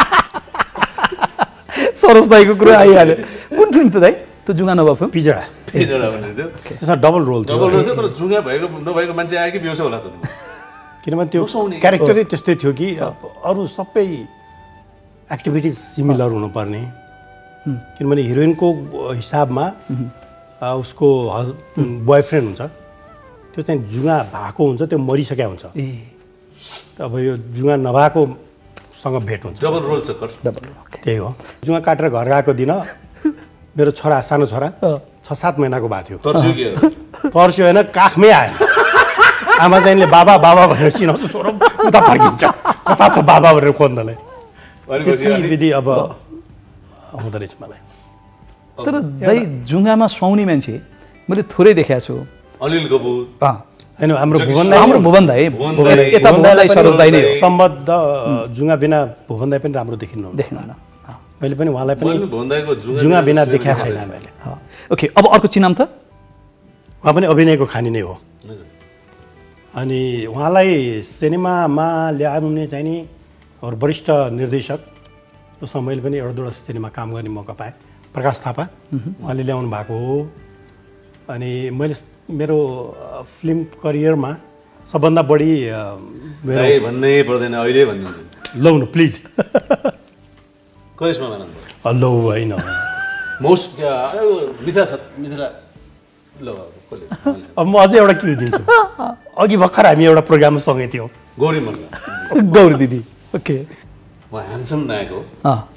सरोज दाईको कुरा आइहाल्यो। कुन फिल्म थियो दाई त्यो जुङ्गा नभएको फिल्म? पिजडा। पिजडा भन्ने थियो, त्यसमा डबल रोल थियो। डबल रोल थियो, तर जुङ्गा भएको नभएको मान्छे आयो कि बेहोस होला त? किनभने त्यो क्यारेक्टरै त्यस्तै थियो कि अरू सबै एक्टिभिटिज सिमिलर हुनुपर्ने। किनभने हिरोइनको हिसाबमा उसको हज बोयफ्रेन्ड हुन्छ, त्यो चाहिँ जुङ्गा भएको हुन्छ, त्यो मरिसकेको हुन्छ। अब यो जुङ्गा नभएकोसँग भेट हुन्छ, डबल रोल छ। डबल त्यही हो। जुङ्गा काटेर घर गएको दिन मेरो छोरा, सानो छोरा छ सात महिनाको भएको थियो। तर्स्यो होइन, काखमै आयो। आमा चाहिँले बाबा बाबा भनेर चिनाउँछ, छोरो उता फर्किन्छ, कता छ बाबा भनेर खोज्नलाई। त्यति विधि अब हुँदो रहेछ मलाई। तर दाइ जुङ्गामा सुहाउने मान्छे मैले थोरै देखाएको छु। अनिल कपुर होइन, हाम्रो भुवन दाइ, हाम्रो भुवन दाइ, यता भुवन दाइ सरोज दाइ नै सम्बद्ध जुङ्गा बिना भुवन दाइ पनि राम्रो देखिनु देखिनुहुन्न। मैले पनि उहाँलाई पनि जुङ्गा बिना देखाएको छैन मैले। ओके, अब अर्को चिनाम त उहाँ पनि अभिनयको खानी नै हो। अनि उहाँलाई सिनेमामा ल्याउने चाहिँ नि और वरिष्ठ निर्देशक उसमा मैले पनि एउटा दुईवटा सिनेमा काम गर्ने मौका पाएँ। प्रकाश थापा उहाँले ल्याउनु भएको हो। अनि मैले मेरो फिल्म करियरमा सबभन्दा बढी मेरो भन्नै पर्दैन अहिले भनिदिन्छु, लौ न प्लिज। करिश्मा आनन्द लौ होइन, मोस्ट मिथिला छ, मिथिला ल अब म अझै एउटा के दिन्छु। अघि भर्खर हामी एउटा प्रोग्राम सँगै थियौँ, गौरी मल्ल, गौरी दिदी। ओके, उहाँ ह्यान्डसम नायक हो,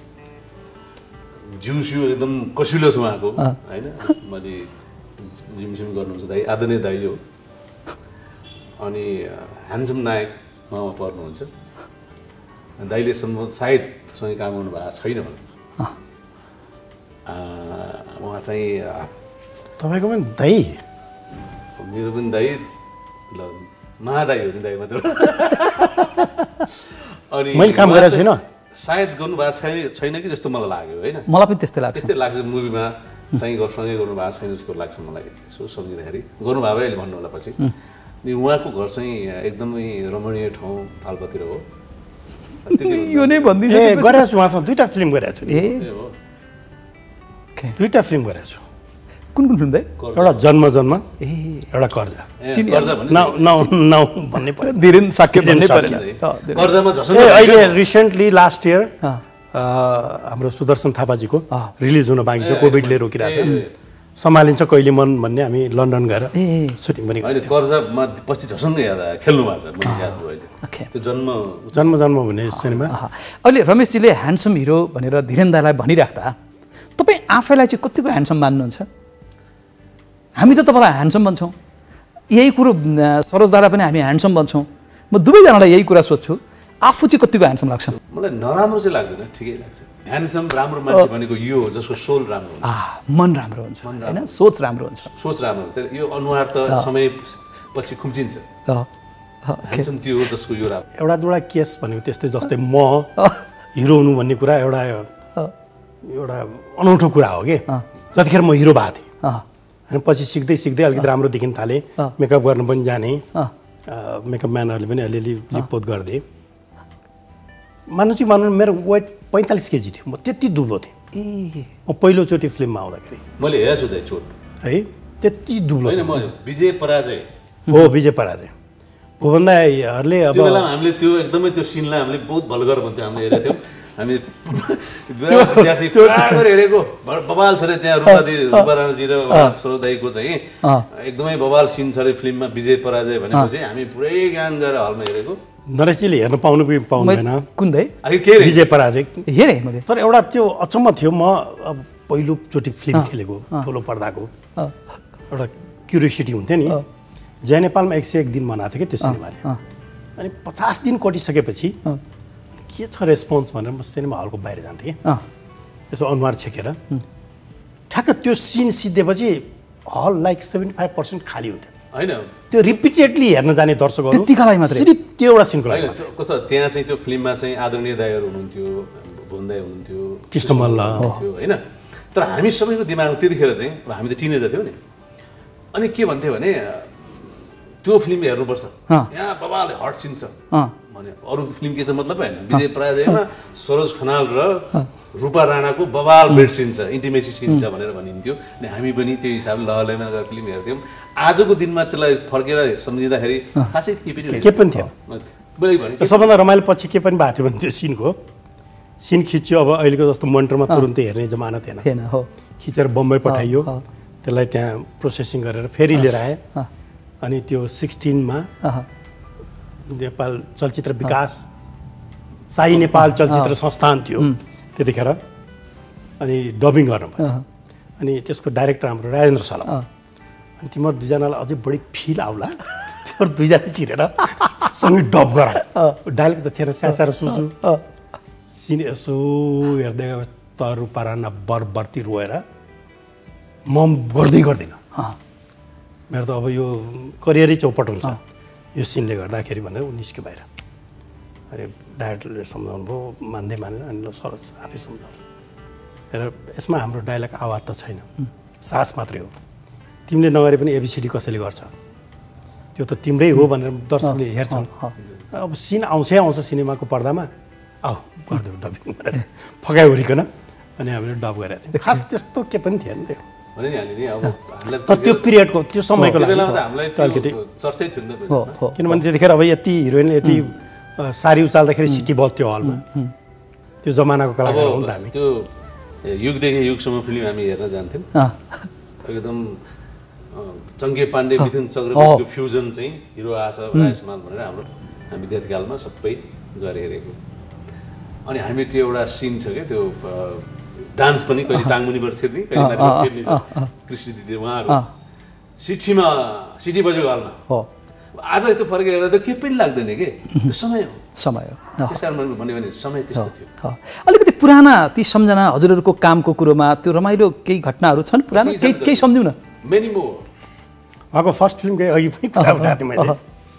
जिउ सिउ एकदम कसिलो छ उहाँको होइन। मैले जिमसिम गर्नुहुन्छ दाइ, आदरणीय दाइ हो। अनि ह्यान्डसम नायक उहाँमा पर्नुहुन्छ। दाइले सम्म सायद सँगै काम गर्नु भएको छैन भने उहाँ चाहिँ तपाईँको पनि दाइ, मेरो पनि दाइ, ल महादाइ हो नि दाइ मात्र। अनि मैले काम गरेको छैन, सायद गर्नुभएको छैन छैन कि जस्तो मलाई लाग्यो होइन। मलाई पनि त्यस्तै लाग्छ, त्यस्तै लाग्छ मुभीमा चाहिँ सँगै गर्नुभएको छैन जस्तो लाग्छ मलाई। यसो सम्झिँदाखेरि गर्नुभएको अहिले भन्नु होला पछि। अनि उहाँको घर चाहिँ एकदमै रमणीय ठाउँ फालपातिर हो। यो नै भनिदिन्छु। ए गरेको छु, उहाँसँग दुईवटा फिल्म गरेको छु। ए दुईवटा फिल्म गरेको छु। कुन कुन फिल्म दाइ? एउटा जन्म जन्म, ए एउटा कर्जा। कर्जा नौ भन्ने पर्यो, धीरेन साक्य भन्ने पर्यो। कर्जामा झसङ ए अहिले रिसेन्टली लास्ट इयर हाम्रो सुदर्शन थापाजीको रिलिज हुन बाँकी छ, कोभिडले रोकिरहेछ। सम्हालिन्छ कहिले मन भन्ने हामी लन्डन गएर सुटिङ पनि अहिले कर्जामा पछि झसङ्गै याद आयो, खेल्नु भएको छ मलाई याद भयो अहिले। त्यो जन्म जन्म जन्म भन्ने सिनेमा। अहिले रमेशजीले ह्यान्डसम हिरो भनेर धीरेन दालाई भनिराख्दा तपाईँ आफैलाई चाहिँ कतिको ह्यान्डसम मान्नुहुन्छ? हामी त तपाईँलाई ह्यान्डसम भन्छौँ, यही कुरो सरोज दालाई पनि हामी ह्यान्डसम भन्छौँ। म दुवैजनालाई यही कुरा सोध्छु, आफू चाहिँ कतिको ह्यान्डसम लाग्छ? मलाई नराम्रो चाहिँ लाग्दैन, ठिकै लाग्छ। ह्यान्डसम राम्रो मान्छे भनेको यो हो जसको सोल राम्रो हुन्छ, मन राम्रो हुन्छ होइन, सोच राम्रो हुन्छ। सोच राम्रो हुन्छ, यो अनुहार त समय पछि खुम्चिन्छ। ह्यान्डसम त्यो हो जसको यो राम्रो। एउटा दुईवटा केस भनेको त्यस्तै, जस्तै म हिरो हुनु भन्ने कुरा एउटा एउटा अनौठो कुरा हो कि जतिखेर म हिरो भएको थिएँ होइन पछि सिक्दै सिक्दै अलिकति राम्रो देखिन थालेँ मेकअप गर्न पनि जाने मेकअप म्यानहरूले पनि अलिअलि लिपपोत गरिदिए मान्नु चाहिँ मान्नु मेरो वेट पैँतालिस केजी थियो म त्यति दुब्लो थिएँ ए म पहिलोचोटि फिल्ममा आउँदाखेरि मैले हेरेछु त चोट है त्यति दुब्लो होइन म विजय पराजय हो विजय पराजय भुवन दाईहरूले अब त्यो बेला हामीले त्यो एकदमै त्यो सिनलाई हामीले बहुत भलगर भन्थ्यो हामीले हेरेको थियौँ हामी विद्यार्थी पुरा हेरेको बवाल छ अरे त्यहाँ रूपादी रूपाराजी र सरोज दाईको चाहिँ एकदमै बवाल सिन छ अरे फिल्ममा विजय पराजय भनेपछि हामी पुरै गान गएर हलमा हेरेको नरेशजीले हेर्न पाउनु पनि पाउँदैन कुन दाई विजय पराजय हेरेँ मैले तर एउटा त्यो अचम्म थियो म अब पहिलोचोटि फिल्म खेलेको ठुलो पर्दाको एउटा क्युरियोसिटी हुन्थ्यो नि जय नेपालमा एक सय एक दिन मनाएको थियो कि त्यो सिनेमाले अनि पचास दिन कटिसकेपछि के छ रेस्पोन्स भनेर म सिनेमा हलको बाहिर जान्थेँ कि यसो अनुहार छेकेर ठ्याक्क त्यो सिन सिद्धेपछि hall like seventy five percent खाली हुन्थ्यो होइन त्यो रिपिटेडली हेर्न जाने दर्शकहरू त्यतिका लागि मात्रै सिर्फ त्यो एउटा सिनको लागि कस्तो त्यहाँ चाहिँ त्यो फिल्ममा चाहिँ आदरणीय दाईहरू हुनुहुन्थ्यो भुवन दाई हुनुहुन्थ्यो कृष्ण मल्ल हुनुहुन्थ्यो होइन तर हामी सबैको दिमागमा त्यतिखेर चाहिँ अब हामी त टिनेजर थियौँ नि अनि के भन्थ्यो भने त्यो फिल्म हेर्नुपर्छ यहाँ बाबाले हट सिन छ भने अरू फिल्म के छ मतलब होइन विजय पराजयमा सरोज खनाल र रूपा राणाको बवाल बेड सिन छ इन्टिमेसी सिन छ भनेर भनिन्थ्यो अनि हामी पनि त्यो हिसाबले लहलैमा गएर फिल्म हेर्थ्यौँ आजको दिनमा त्यसलाई फर्केर सम्झिँदाखेरि खासै के पनि के पनि थिएन सबभन्दा रमाइलो पछि के पनि भएको थियो भने त्यो सिनको सिन खिच्यो अब अहिलेको जस्तो मोनिटरमा तुरुन्तै हेर्ने जमाना थिएन हो खिचेर बम्बई पठाइयो त्यसलाई त्यहाँ प्रोसेसिङ गरेर फेरि लिएर आए अनि त्यो सिक्सटिनमा नेपाल चलचित्र विकास शाही नेपाल चलचित्र संस्थान थियो त्यतिखेर अनि डबिङ गर्नुभयो अनि त्यसको डाइरेक्टर हाम्रो राजेन्द्र सलम अनि तिमीहरू दुईजनालाई अझै बढी फिल आउला तिमीहरू दुईजना चिरेर सँगै डब गर डाइरेक्ट त थिएन स्यासा र सुसु सिन यसो हेर्दै गयो तरु पाराना बरबर्ती रोएर म गर्दै गर्दिनँ मेरो त अब यो करियरै चौपट हुन्छ यो सिनले गर्दाखेरि भनेर ऊ निस्क्यो बाहिर अरे डाइरेक्टरले सम्झाउनु भयो मान्दै मानेन अनि ल सर आफै सम्झाउनु र यसमा हाम्रो डायलग आवाज त छैन सास मात्रै हो तिमीले नगरे पनि एबिसिडी कसैले गर्छ त्यो त तिम्रै हो भनेर दर्शकले हेर्छन् अब सिन आउँछै आउँछ सिनेमाको पर्दामा आऊ गरिदेऊ डबिङ भनेर फकाइवरिकन अनि हामीले डब गरेको थियौँ खास त्यस्तो के पनि थिएन त्यो तर त्यो पिरियडको त्यो समयको लागि किनभने त्यतिखेर अब यति हिरोइनले यति सारी उचाल्दाखेरि सिटी बल्थ्यो हलमा त्यो जमानाको कलाकार हो नि त हामी त्यो युगदेखि युगसम्म फिल्म हामी हेर्न जान्थ्यौँ एकदम चङ्गे पाण्डे मिथुन चक्रवर्तीको फ्युजन चाहिँ हिरो आछ राजमान भनेर हाम्रो हामी विद्यार्थीकालमा सबै गएर हेरेको अनि हामी त्यो एउटा सिन छ क्या त्यो डान्स पनि कहिले टाङमुनिबाट छिर्ने कहिले माथिबाट छिर्ने कृष्ण दिदी उहाँहरू सिटीमा सिटी बजेको हलमा आज यस्तो फर्क हेर्दा त केही पनि लाग्दैन कि त्यो समय हो समय हो त्यस कारण मैले भने भने समय त्यस्तो थियो अलिकति पुराना ती सम्झना हजुरहरूको कामको कुरोमा त्यो रमाइलो केही घटनाहरू छन् पुरानो केही केही सम्झिउँ न मेनी मोर उहाँको फर्स्ट फिल्मकै अघि पनि कुरा उठाएको थिएँ मैले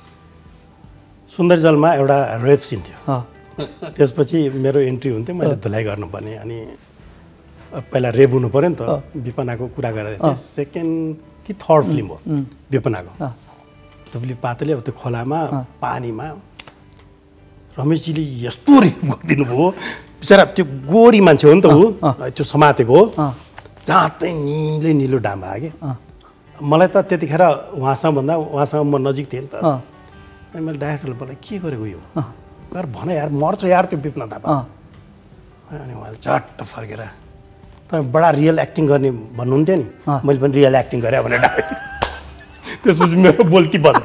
सुन्दर जलमा एउटा रेप सिन थियो त्यसपछि मेरो एन्ट्री हुन्थ्यो मैले धुलाइ गर्नुपर्ने अनि पहिला रेप हुनु पऱ्यो नि त विपनाको कुरा गरेर थिएँ सेकेन्ड कि थर्ड फिल्म हो विपनाको तपाईँले पातले अब त्यो खोलामा पानीमा रमेशजीले यस्तो रेप गरिदिनु भयो बिचरा त्यो गोरी मान्छे हो नि त ऊ त्यो समातेको हो जहाँ चाहिँ निलै निलो डाम आयो कि मलाई त त्यतिखेर उहाँसँग भन्दा उहाँसँग म नजिक थिएँ नि त अनि मैले डाइरेक्टरले बोलाएँ के गरेको यो गएर भन यार मर्छ यार त्यो विपना थापा अनि उहाँले चट्ट फर्केर तपाईँ बडा रियल एक्टिङ गर्ने भन्नुहुन्थ्यो नि मैले पनि रियल एक्टिङ गरेँ भनेर डाइरेक्ट त्यसपछि मेरो बोल्ती बन्द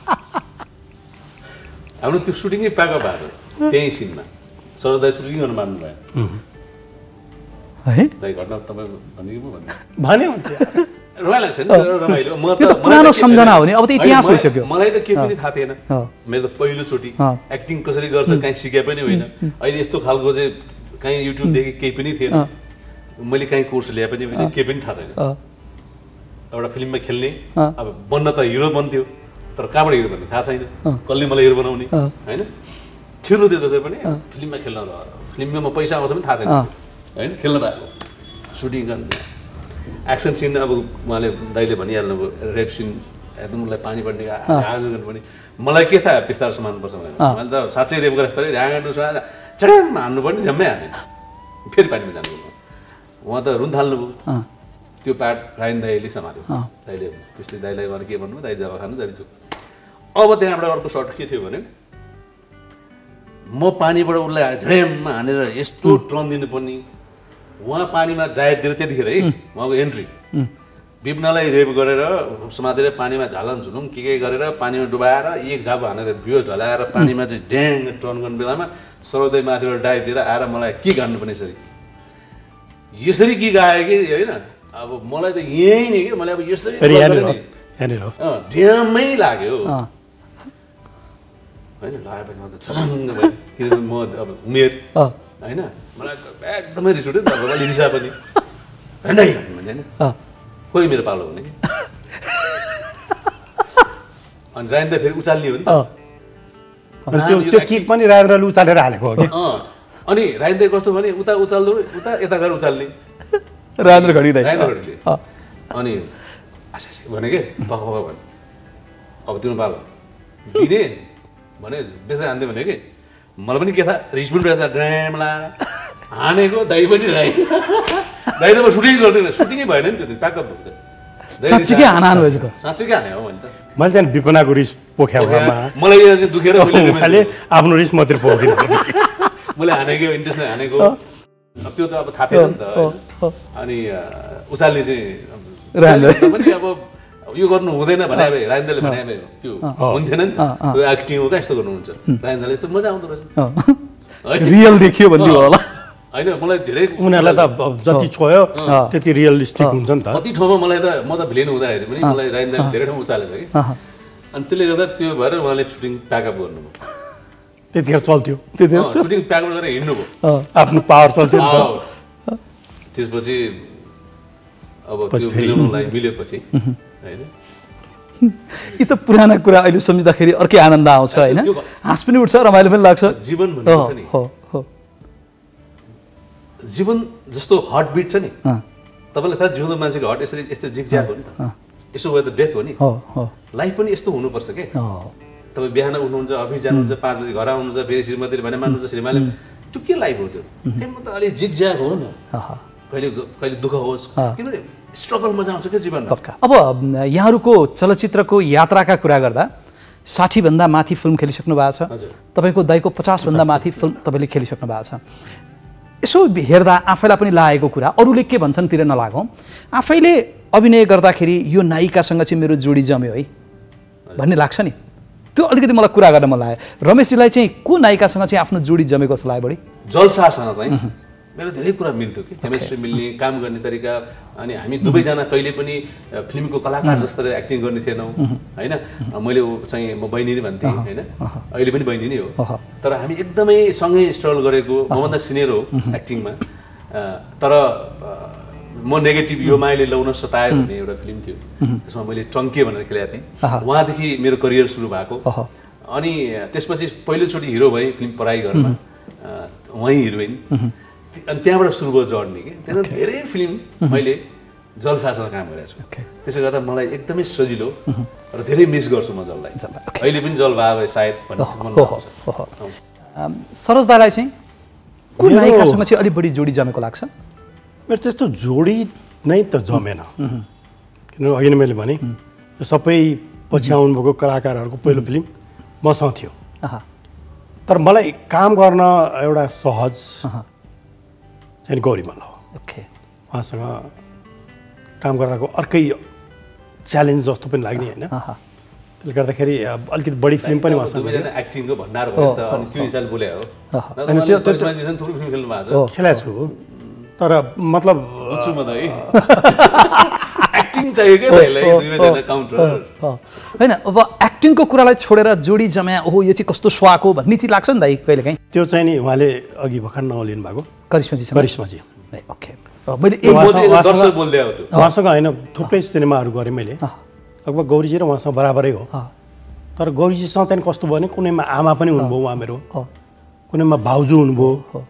हाम्रो त्यो सुटिङै पाएको भएको छ त्यही सिनमा सरोज दाइ सुटिङ गर्नु मान्नु भयो है दाइ घटना तपाईँ भनेको भन्यो रमाइलो छ नि रमाइलो म त पुरानो सम्झना हो नि अब त इतिहास भइसक्यो मलाई त केही पनि थाहा थिएन मेरो त पहिलोचोटि एक्टिङ कसरी गर्छ कहीँ सिके पनि होइन अहिले यस्तो खालको चाहिँ कहीँ युट्युबदेखि केही पनि थिएन मैले कहीँ कोर्स ल्याए पनि केही पनि थाहा छैन एउटा फिल्ममा खेल्ने अब बन्न त हिरो बन्थ्यो तर कहाँबाट हिरो बन्ने थाहा छैन कसले मलाई हिरो बनाउने होइन छिर्नु थियो जसरी पनि फिल्ममा खेल्न फिल्ममा म पैसा आउँछ पनि थाहा छैन होइन खेल्नु भएको सुटिङ गर्नु एक्सन सिन अब उहाँले दाइले भनिहाल्नुभयो रेप सिन एकदम उसलाई पानी पर्ने ह्याङ गर्नुपर्ने मलाई के थाहा बिस्तार समात्नुपर्छ भनेर मैले त साँच्चै रेप गरेर ह्याङ गर्नु चढाम हान्नुपर्ने झम्मै हाने फेरि पानीमा जानुभयो उहाँ त रुन थाल्नुभयो त्यो पार्ट रायन दाइले सम्हाल्यो दाइले त्यसले दाइलाई गएर के भन्नुभयो दाइ जब खानु जान्छु अब त्यहाँबाट अर्को सर्ट के थियो भने म पानीबाट उसलाई झ्याममा हानेर यस्तो टर्न दिनुपर्ने उहाँ पानीमा डाइभ दिएर त्यतिखेर है उहाँको एन्ट्री विपनालाई रेप गरेर समातेर पानीमा झालन झुलुङ के के गरेर पानीमा डुबाएर एक झाप हानेर बियो झलाएर पानीमा चाहिँ ड्याङ टर्न गर्ने बेलामा सर्वोदय माथिबाट डाइभ दिएर आएर मलाई के गान्नुपर्ने यसरी यसरी के गायो कि होइन अब मलाई त यहीँ नि कि मलाई अब यसरी ड्यामै लाग्यो होइन लगाएपछि म त छसङ्ग भयो किनभने म अब उमेर होइन मलाई एकदमै रिस उठ्यो नि त अलि रिसा पनि होइन भने होइन कोही मेरो पालो हुने कि अनि रायन त फेरि उचाल्ने हो नि त्यो त्यो किक पनि रायनले उचालेर हालेको हो कि अनि रायन त कस्तो भने उता उचाल्दो उता यता गएर उचाल्ने राजेन्द्र घडी दाइ राजेन्द्र घडीले अनि आशा भने के पख पख भने अब तिम्रो पालो दिने भने बेसा हान्दै भने कि मलाई पनि के थाहा रिस पनि बेसा ड्राम लाएर हानेको दाइ पनि राई दाइ त म सुटिङ गर्दैन सुटिङै भएन नि त्यो प्याकअप भएको साँच्चीकै हाना हानु भएछ त साँच्चीकै हाने हो भने त मैले चाहिँ विपनाको रिस पोख्यामा मलाई यो चाहिँ दुखेर उहाँले आफ्नो रिस मात्रै पोख्दिनु मैले हानेको इन्ट्रेस्ट हानेको अब त्यो त अब थाहा थिएन नि त अनि उचाल्ने चाहिँ पनि अब यो गर्नु हुँदैन भने अब राजेन्द्रले भने त्यो हुन्थेन नि त त्यो एक्टिङ हो कहाँ यस्तो गर्नुहुन्छ राजेन्द्रले चाहिँ मजा आउँदो रहेछ रियल देखियो भन्ने होला होइन मलाई धेरै उनीहरूलाई त जति छोयो त्यति रियलिस्टिक हुन्छ नि त कति ठाउँमा मलाई त म त भिलेन हुँदाखेरि पनि मलाई राजेन्द्रले धेरै ठाउँमा उचालेछ कि अनि त्यसले गर्दा त्यो भएर उहाँले सुटिङ प्याकअप गर्नुभयो त्यतिखेर चल्थ्यो त्यतिखेर सुटिङ प्याकअप गरेर हिँड्नुभयो आफ्नो पावर चल्थ्यो नि त त्यसपछि अब त्यो मिलाउनलाई मिलेपछि होइन यी त पुराना कुरा अहिले सम्झिँदाखेरि अर्कै आनन्द आउँछ होइन हाँस पनि उठ्छ रमाइलो पनि लाग्छ जीवन भन्ने छ नि जीवन जस्तो हार्ट बिट छ नि तपाईँलाई थाहा जिउँदो मान्छेको हार्ट यसरी यस्तो जिगज्याग हो नि त यसो भयो त डेथ हो नि लाइफ पनि यस्तो हुनुपर्छ के तपाईँ बिहान उठ्नुहुन्छ अफिस जानुहुन्छ पाँच बजी घर आउनुहुन्छ फेरि श्रीमतीले भने मान्नुहुन्छ श्रीमाले त्यो के लाइफ हो त्यो म त अलिक जिगज्याग हो नि कहिले कहिले दुःख होस् किनभने स्ट्रगल मजा आउँछ क्या जीवनमा अब यहाँहरूको चलचित्रको यात्राका कुरा गर्दा साठीभन्दा माथि फिल्म खेलिसक्नु भएको छ तपाईँको दाइको पचासभन्दा माथि फिल्म तपाईँले खेलिसक्नु भएको छ यसो हेर्दा आफैलाई पनि लागेको कुरा अरूले के भन्छन् तिर नलागौँ आफैले अभिनय गर्दाखेरि यो नायिकासँग चाहिँ मेरो जोडी जम्यो है भन्ने लाग्छ नि त्यो अलिकति मलाई कुरा गर्न मन लाग्यो रमेशजीलाई चाहिँ को नायिकासँग चाहिँ आफ्नो जोडी जमेको जस्तो लाग्यो बढी जलसासँग चाहिँ मेरो धेरै कुरा मिल्थ्यो कि केमिस्ट्री मिल्ने काम गर्ने तरिका अनि हामी दुवैजना कहिले पनि फिल्मको कलाकार जस्तो एक्टिङ गर्ने थिएनौँ होइन मैले चाहिँ म बहिनी नै भन्थेँ होइन अहिले पनि बहिनी नै हो तर हामी एकदमै सँगै स्ट्रगल गरेको मभन्दा सिनियर हो एक्टिङमा तर म नेगेटिभ यो मायाले ल्याउन सतायो भन्ने एउटा फिल्म थियो त्यसमा मैले टङ्के भनेर खेलेको थिएँ उहाँदेखि मेरो करियर सुरु भएको अनि त्यसपछि पहिलोचोटि हिरो भएँ फिल्म पढाइ घरमा उहीँ हिरोइन अनि त्यहाँबाट सुरु भयो जर्नी कि त्यहाँ धेरै फिल्म मैले जलसासँग काम गरेको छु त्यसले गर्दा मलाई एकदमै सजिलो र धेरै मिस गर्छु म जललाई अहिले पनि जल भए सायद सरोज दालाई चाहिँ कुन नायिकासँग चाहिँ अलिक बढी जोडी जमेको लाग्छ मेरो त्यस्तो जोडी नै त जमेन किनभने अघि नै मैले भने सबै पछि आउनुभएको कलाकारहरूको पहिलो फिल्म मसँग थियो तर मलाई काम गर्न एउटा सहज चाहिँ गौरी मल्ल हो ओके उहाँसँग काम गर्दाको अर्कै च्यालेन्ज जस्तो पनि लाग्ने होइन त्यसले गर्दाखेरि अलिकति बढी फिल्म पनि उहाँसँग एक्टिङको भण्डार भयो त अनि त्यो हिसाबले बोले हो त्यो थुप्रो फिल्म खेल्नु भएको छ खेलेको छु तर मतलब बुझ्छु म त है एक्टिङ चाहियो के त्यसलाई दुईजना काउन्टर हैन अब एक्टिङको कुरालाई छोडेर जोडी जम्या ओहो यो चाहिँ कस्तो स्वाको भन्ने चाहिँ लाग्छ नि दाइ कहिलेकाहीँ त्यो चाहिँ नि उहाँले अघि भर्खर नलिनु भएको करिश्माजी करिश्माजी ओके मैले उहाँसँग होइन थुप्रै सिनेमाहरू गरेँ मैले लगभग गौरीजी र उहाँसँग बराबरै हो तर गौरीजीसँग चाहिँ कस्तो भयो भने कुनैमा आमा पनि हुनुभयो उहाँ मेरो कुनैमा भाउजू हुनुभयो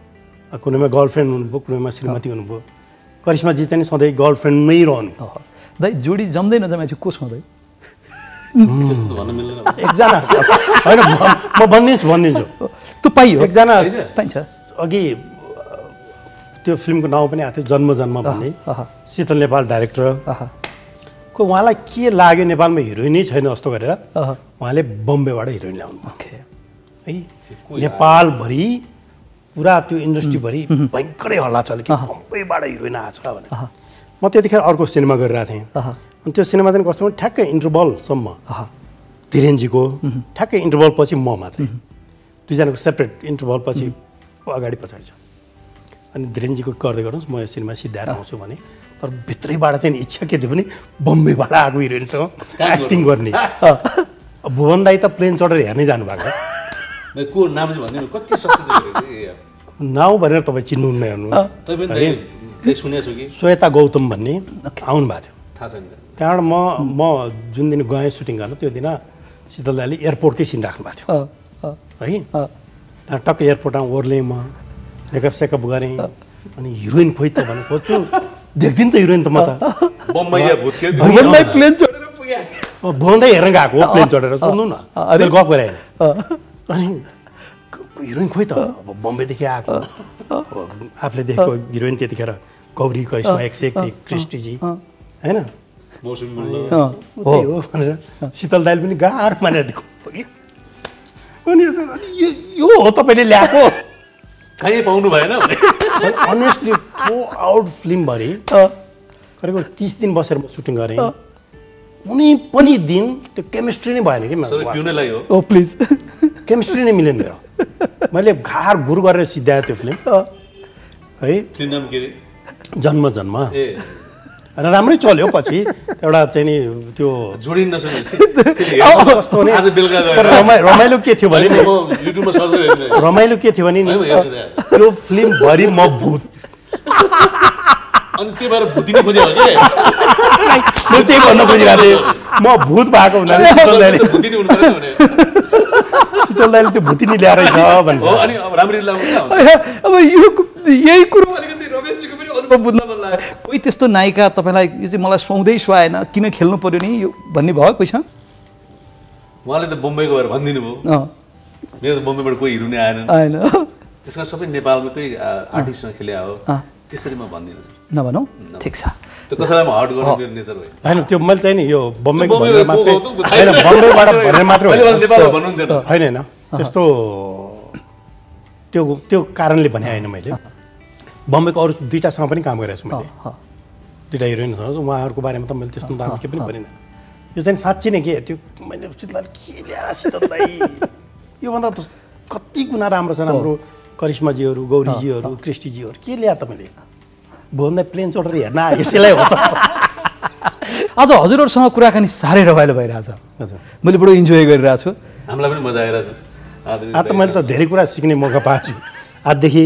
कुनैमा गर्लफ्रेन्ड हुनुभयो कुनैमा श्रीमती हुनुभयो करिश्माजी चाहिँ सधैँ गर्लफ्रेन्डमै रहनु दाइ जोडी जम्दै नजमाएपछि को छँदै त्यस्तो भन्न मिल्दैन एकजना होइन म भनिदिन्छु भनिदिन्छु त्यो पाइयो एकजना पाइन्छ अघि त्यो फिल्मको नाउँ पनि आएको थियो जन्म जन्म भन्ने शीतल नेपाल डाइरेक्टर को उहाँलाई के लाग्यो नेपालमा हिरोइनै छैन जस्तो गरेर उहाँले बम्बेबाट हिरोइन ल्याउनु ओके है नेपालभरि पुरा त्यो इन्डस्ट्रीभरि भयङ्करै हल्ला चल्यो कि बम्बईबाट हिरोइन आएको छ भनेर म त्यतिखेर अर्को सिनेमा गरिरहेको थिएँ अनि त्यो सिनेमा चाहिँ कस्तो ठ्याक्कै इन्टरभलसम्म धीरेनजीको ठ्याक्कै इन्टरभल पछि म मात्रै दुईजनाको सेपरेट इन्टरभल पछि अगाडि पछाडि छ अनि धीरेनजीको गर्दै गर्नुहोस् म यो सिनेमा सिद्धाएर आउँछु भने तर भित्रैबाट चाहिँ इच्छा के थियो भने बम्बईबाट आएको हिरोइनसँग एक्टिङ गर्ने भुवन दाई त प्लेन चढेर हेर्नै जानुभएको को नाम चाहिँ भनिदिनु कति सक्छ नाउँ भनेर तपाईँ चिन्नुहुन्न हेर्नुहोस् सुनेको छु कि श्वेता गौतम भन्ने आउनु भएको थियो थाहा छैन त्यहाँबाट म म जुन दिन गएँ सुटिङ गर्न त्यो दिन शीतल दाईले एयरपोर्टकै सिन राख्नु भएको थियो है त्यहाँ टक्क एयरपोर्टमा ओर्लेँ म मेकअप सेकअप गरेँ अनि हिरोइन खोइ त भन्नु खोज्छु देख्दिनँ त हिरोइन त म त भुवन प्लेन चढेर पुगे भुवन दाई हेर्न गएको प्लेन चढेर सुन्नु न अहिले गफ गरेँ अनि हिरोइन खोइ त अब बम्बईदेखि आएको आफूले देखेको हिरोइन त्यतिखेर गौरी करिश्मा एक सय एक थिए क्रिस्टीजी होइन हो भनेर शीतल दाइले पनि गाह्रो मानेर दिएको कि अनि यो हो तपाईँले ल्याएको कहीँ पाउनु भएन अनेस्टली थ्रो आउट फिल्मभरि करिब तिस दिन बसेर म सुटिङ गरेँ कुनै पनि दिन त्यो केमिस्ट्री नै भएन कि ओ प्लिज केमिस्ट्री नै मिलेन मेरो मैले घार गुरु गरेर सिद्ध्याएँ त्यो फिल्म है जन्म जन्म र राम्रै चल्यो पछि एउटा चाहिँ नि त्यो रमाइलो के थियो भने रमाइलो के थियो भने नि त्यो फिल्मभरि म भूत अनि त्यो भएर भुतिनी खोज्यो हो के म त्यही भन्न खोजिरहेको थिएँ म भूत भएको हुनाले शीतल दाइले भुतिनी हुनु पर्यो भने शीतल दाइले त्यो भुतिनी ल्याएर छ भन्छ हो अनि अब राम्ररी लाउँछ अब यो यही कुरो अलिकति रमेशजीको पनि अनुभव बुझ्न मन लाग्यो कोही त्यस्तो नायिका तपाईँलाई यो चाहिँ मलाई सुहाउँदै सुहाएन किन खेल्नु पर्यो नि यो भन्ने भयो कोही छ उहाँले त बम्बईको भएर भनिदिनु भयो मेरो त बम्बईबाट कोही हिरो नै आएन आएन त्यस कारण सबै नेपालमै आर्टिस्टसँग खेले हो त्यसरी म भन्दिनँ सर नभनौँ ठिक छ त्यो कसैलाई म हर्ट गर्ने मेरो नेचर होइन होइन त्यो मैले चाहिँ नि यो बम्बईको भनेर मात्रै होइन बम्बईबाट भनेर मात्रै होइन होइन त्यस्तो त्यो त्यो कारणले भने होइन मैले बम्बईको अरू दुईवटासँग पनि काम गरेको छु मैले दुईवटा हिरोइनसँग उहाँहरूको बारेमा त मैले त्यस्तो नाम केही पनि भनिनँ यो चाहिँ साँच्ची नै के त्यो मैले शीतल के ल्याएर शीतल दाइ योभन्दा त कति गुणा राम्रो छन् हाम्रो करिश्माजीहरू गौरीजीहरू क्रिस्टीजीहरू के ल्या त मैले भुवन दाइ प्लेन चढेर हेर्न यसैलाई हो त आज हजुरहरूसँग कुराकानी साह्रै रमाइलो भइरहेछ हजुर मैले बडो इन्जोय गरिरहेको छु हामीलाई पनि मजा आइरहेछ आज त मैले त धेरै कुरा सिक्ने मौका पाएको छु आजदेखि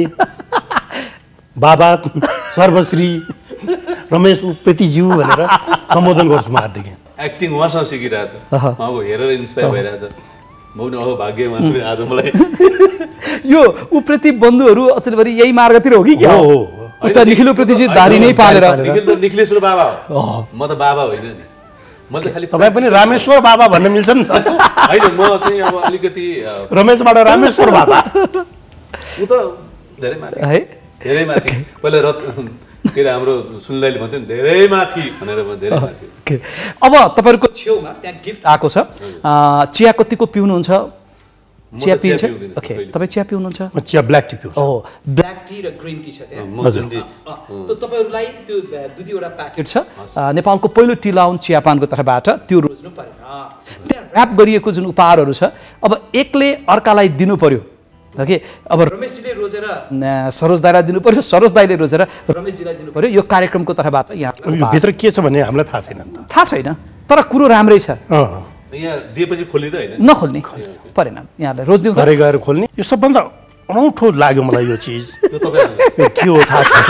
बाबा सर्वश्री रमेश उप्रेतीज्यू भनेर सम्बोधन गर्छु म आजदेखि एक्टिङ उहाँसँग सिकिरहेछ उहाँको हेरेर इन्सपायर भइरहेछ म पनि अहो भाग्य मान्छे आज मलाई यो उप्रेती बन्धुहरू अचेलभरि यही मार्गतिर हो कि क्या हो उता निखिल उप्रेतीजी दारी नै पालेर निखिल त निखिलेश्वर बाबा हो म त बाबा होइन नि म त खालि तपाईँ पनि रामेश्वर बाबा भन्न मिल्छ नि त होइन म चाहिँ अब अलिकति रमेशबाट रामेश्वर बाबा ऊ त धेरै माथि है धेरै माथि पहिला रत के अरे हाम्रो सुनलाइले भन्थ्यो नि धेरै माथि भनेर म धेरै माथि अब तपाईँहरूको छेउमा त्यहाँ गिफ्ट आएको छ चिया कतिको पिउनुहुन्छ चिया पिन्छ ओके तपाईँ चिया पिउनुहुन्छ म चिया ब्ल्याक टी पिउँछु हो ब्ल्याक टी र ग्रिन टी छ त्यहाँ हजुर त तपाईँहरूलाई त्यो दुई दुईवटा प्याकेट छ नेपालको पहिलो टी लाउन चियापानको तर्फबाट त्यो रोज्नु परेन त्यहाँ ऱ्याप गरिएको जुन उपहारहरू छ अब एकले अर्कालाई दिनु पर्यो ओके अब रमेशजीले रोजेर सरोज दाईलाई दिनु पर्यो सरोज दाईले रोजेर रमेशजीलाई दिनु पर्यो यो कार्यक्रमको तर्फबाट यहाँ भित्र के छ भन्ने हामीलाई थाहा छैन नि त थाहा छैन तर कुरो राम्रै छ यहाँ दिएपछि खोलिँदै होइन नखोल्ने परेन यहाँलाई रोज दिउँ घरै गएर खोल्ने यो सबभन्दा अनौठो लाग्यो मलाई यो चिज यो तपाईँ के हो थाहा छैन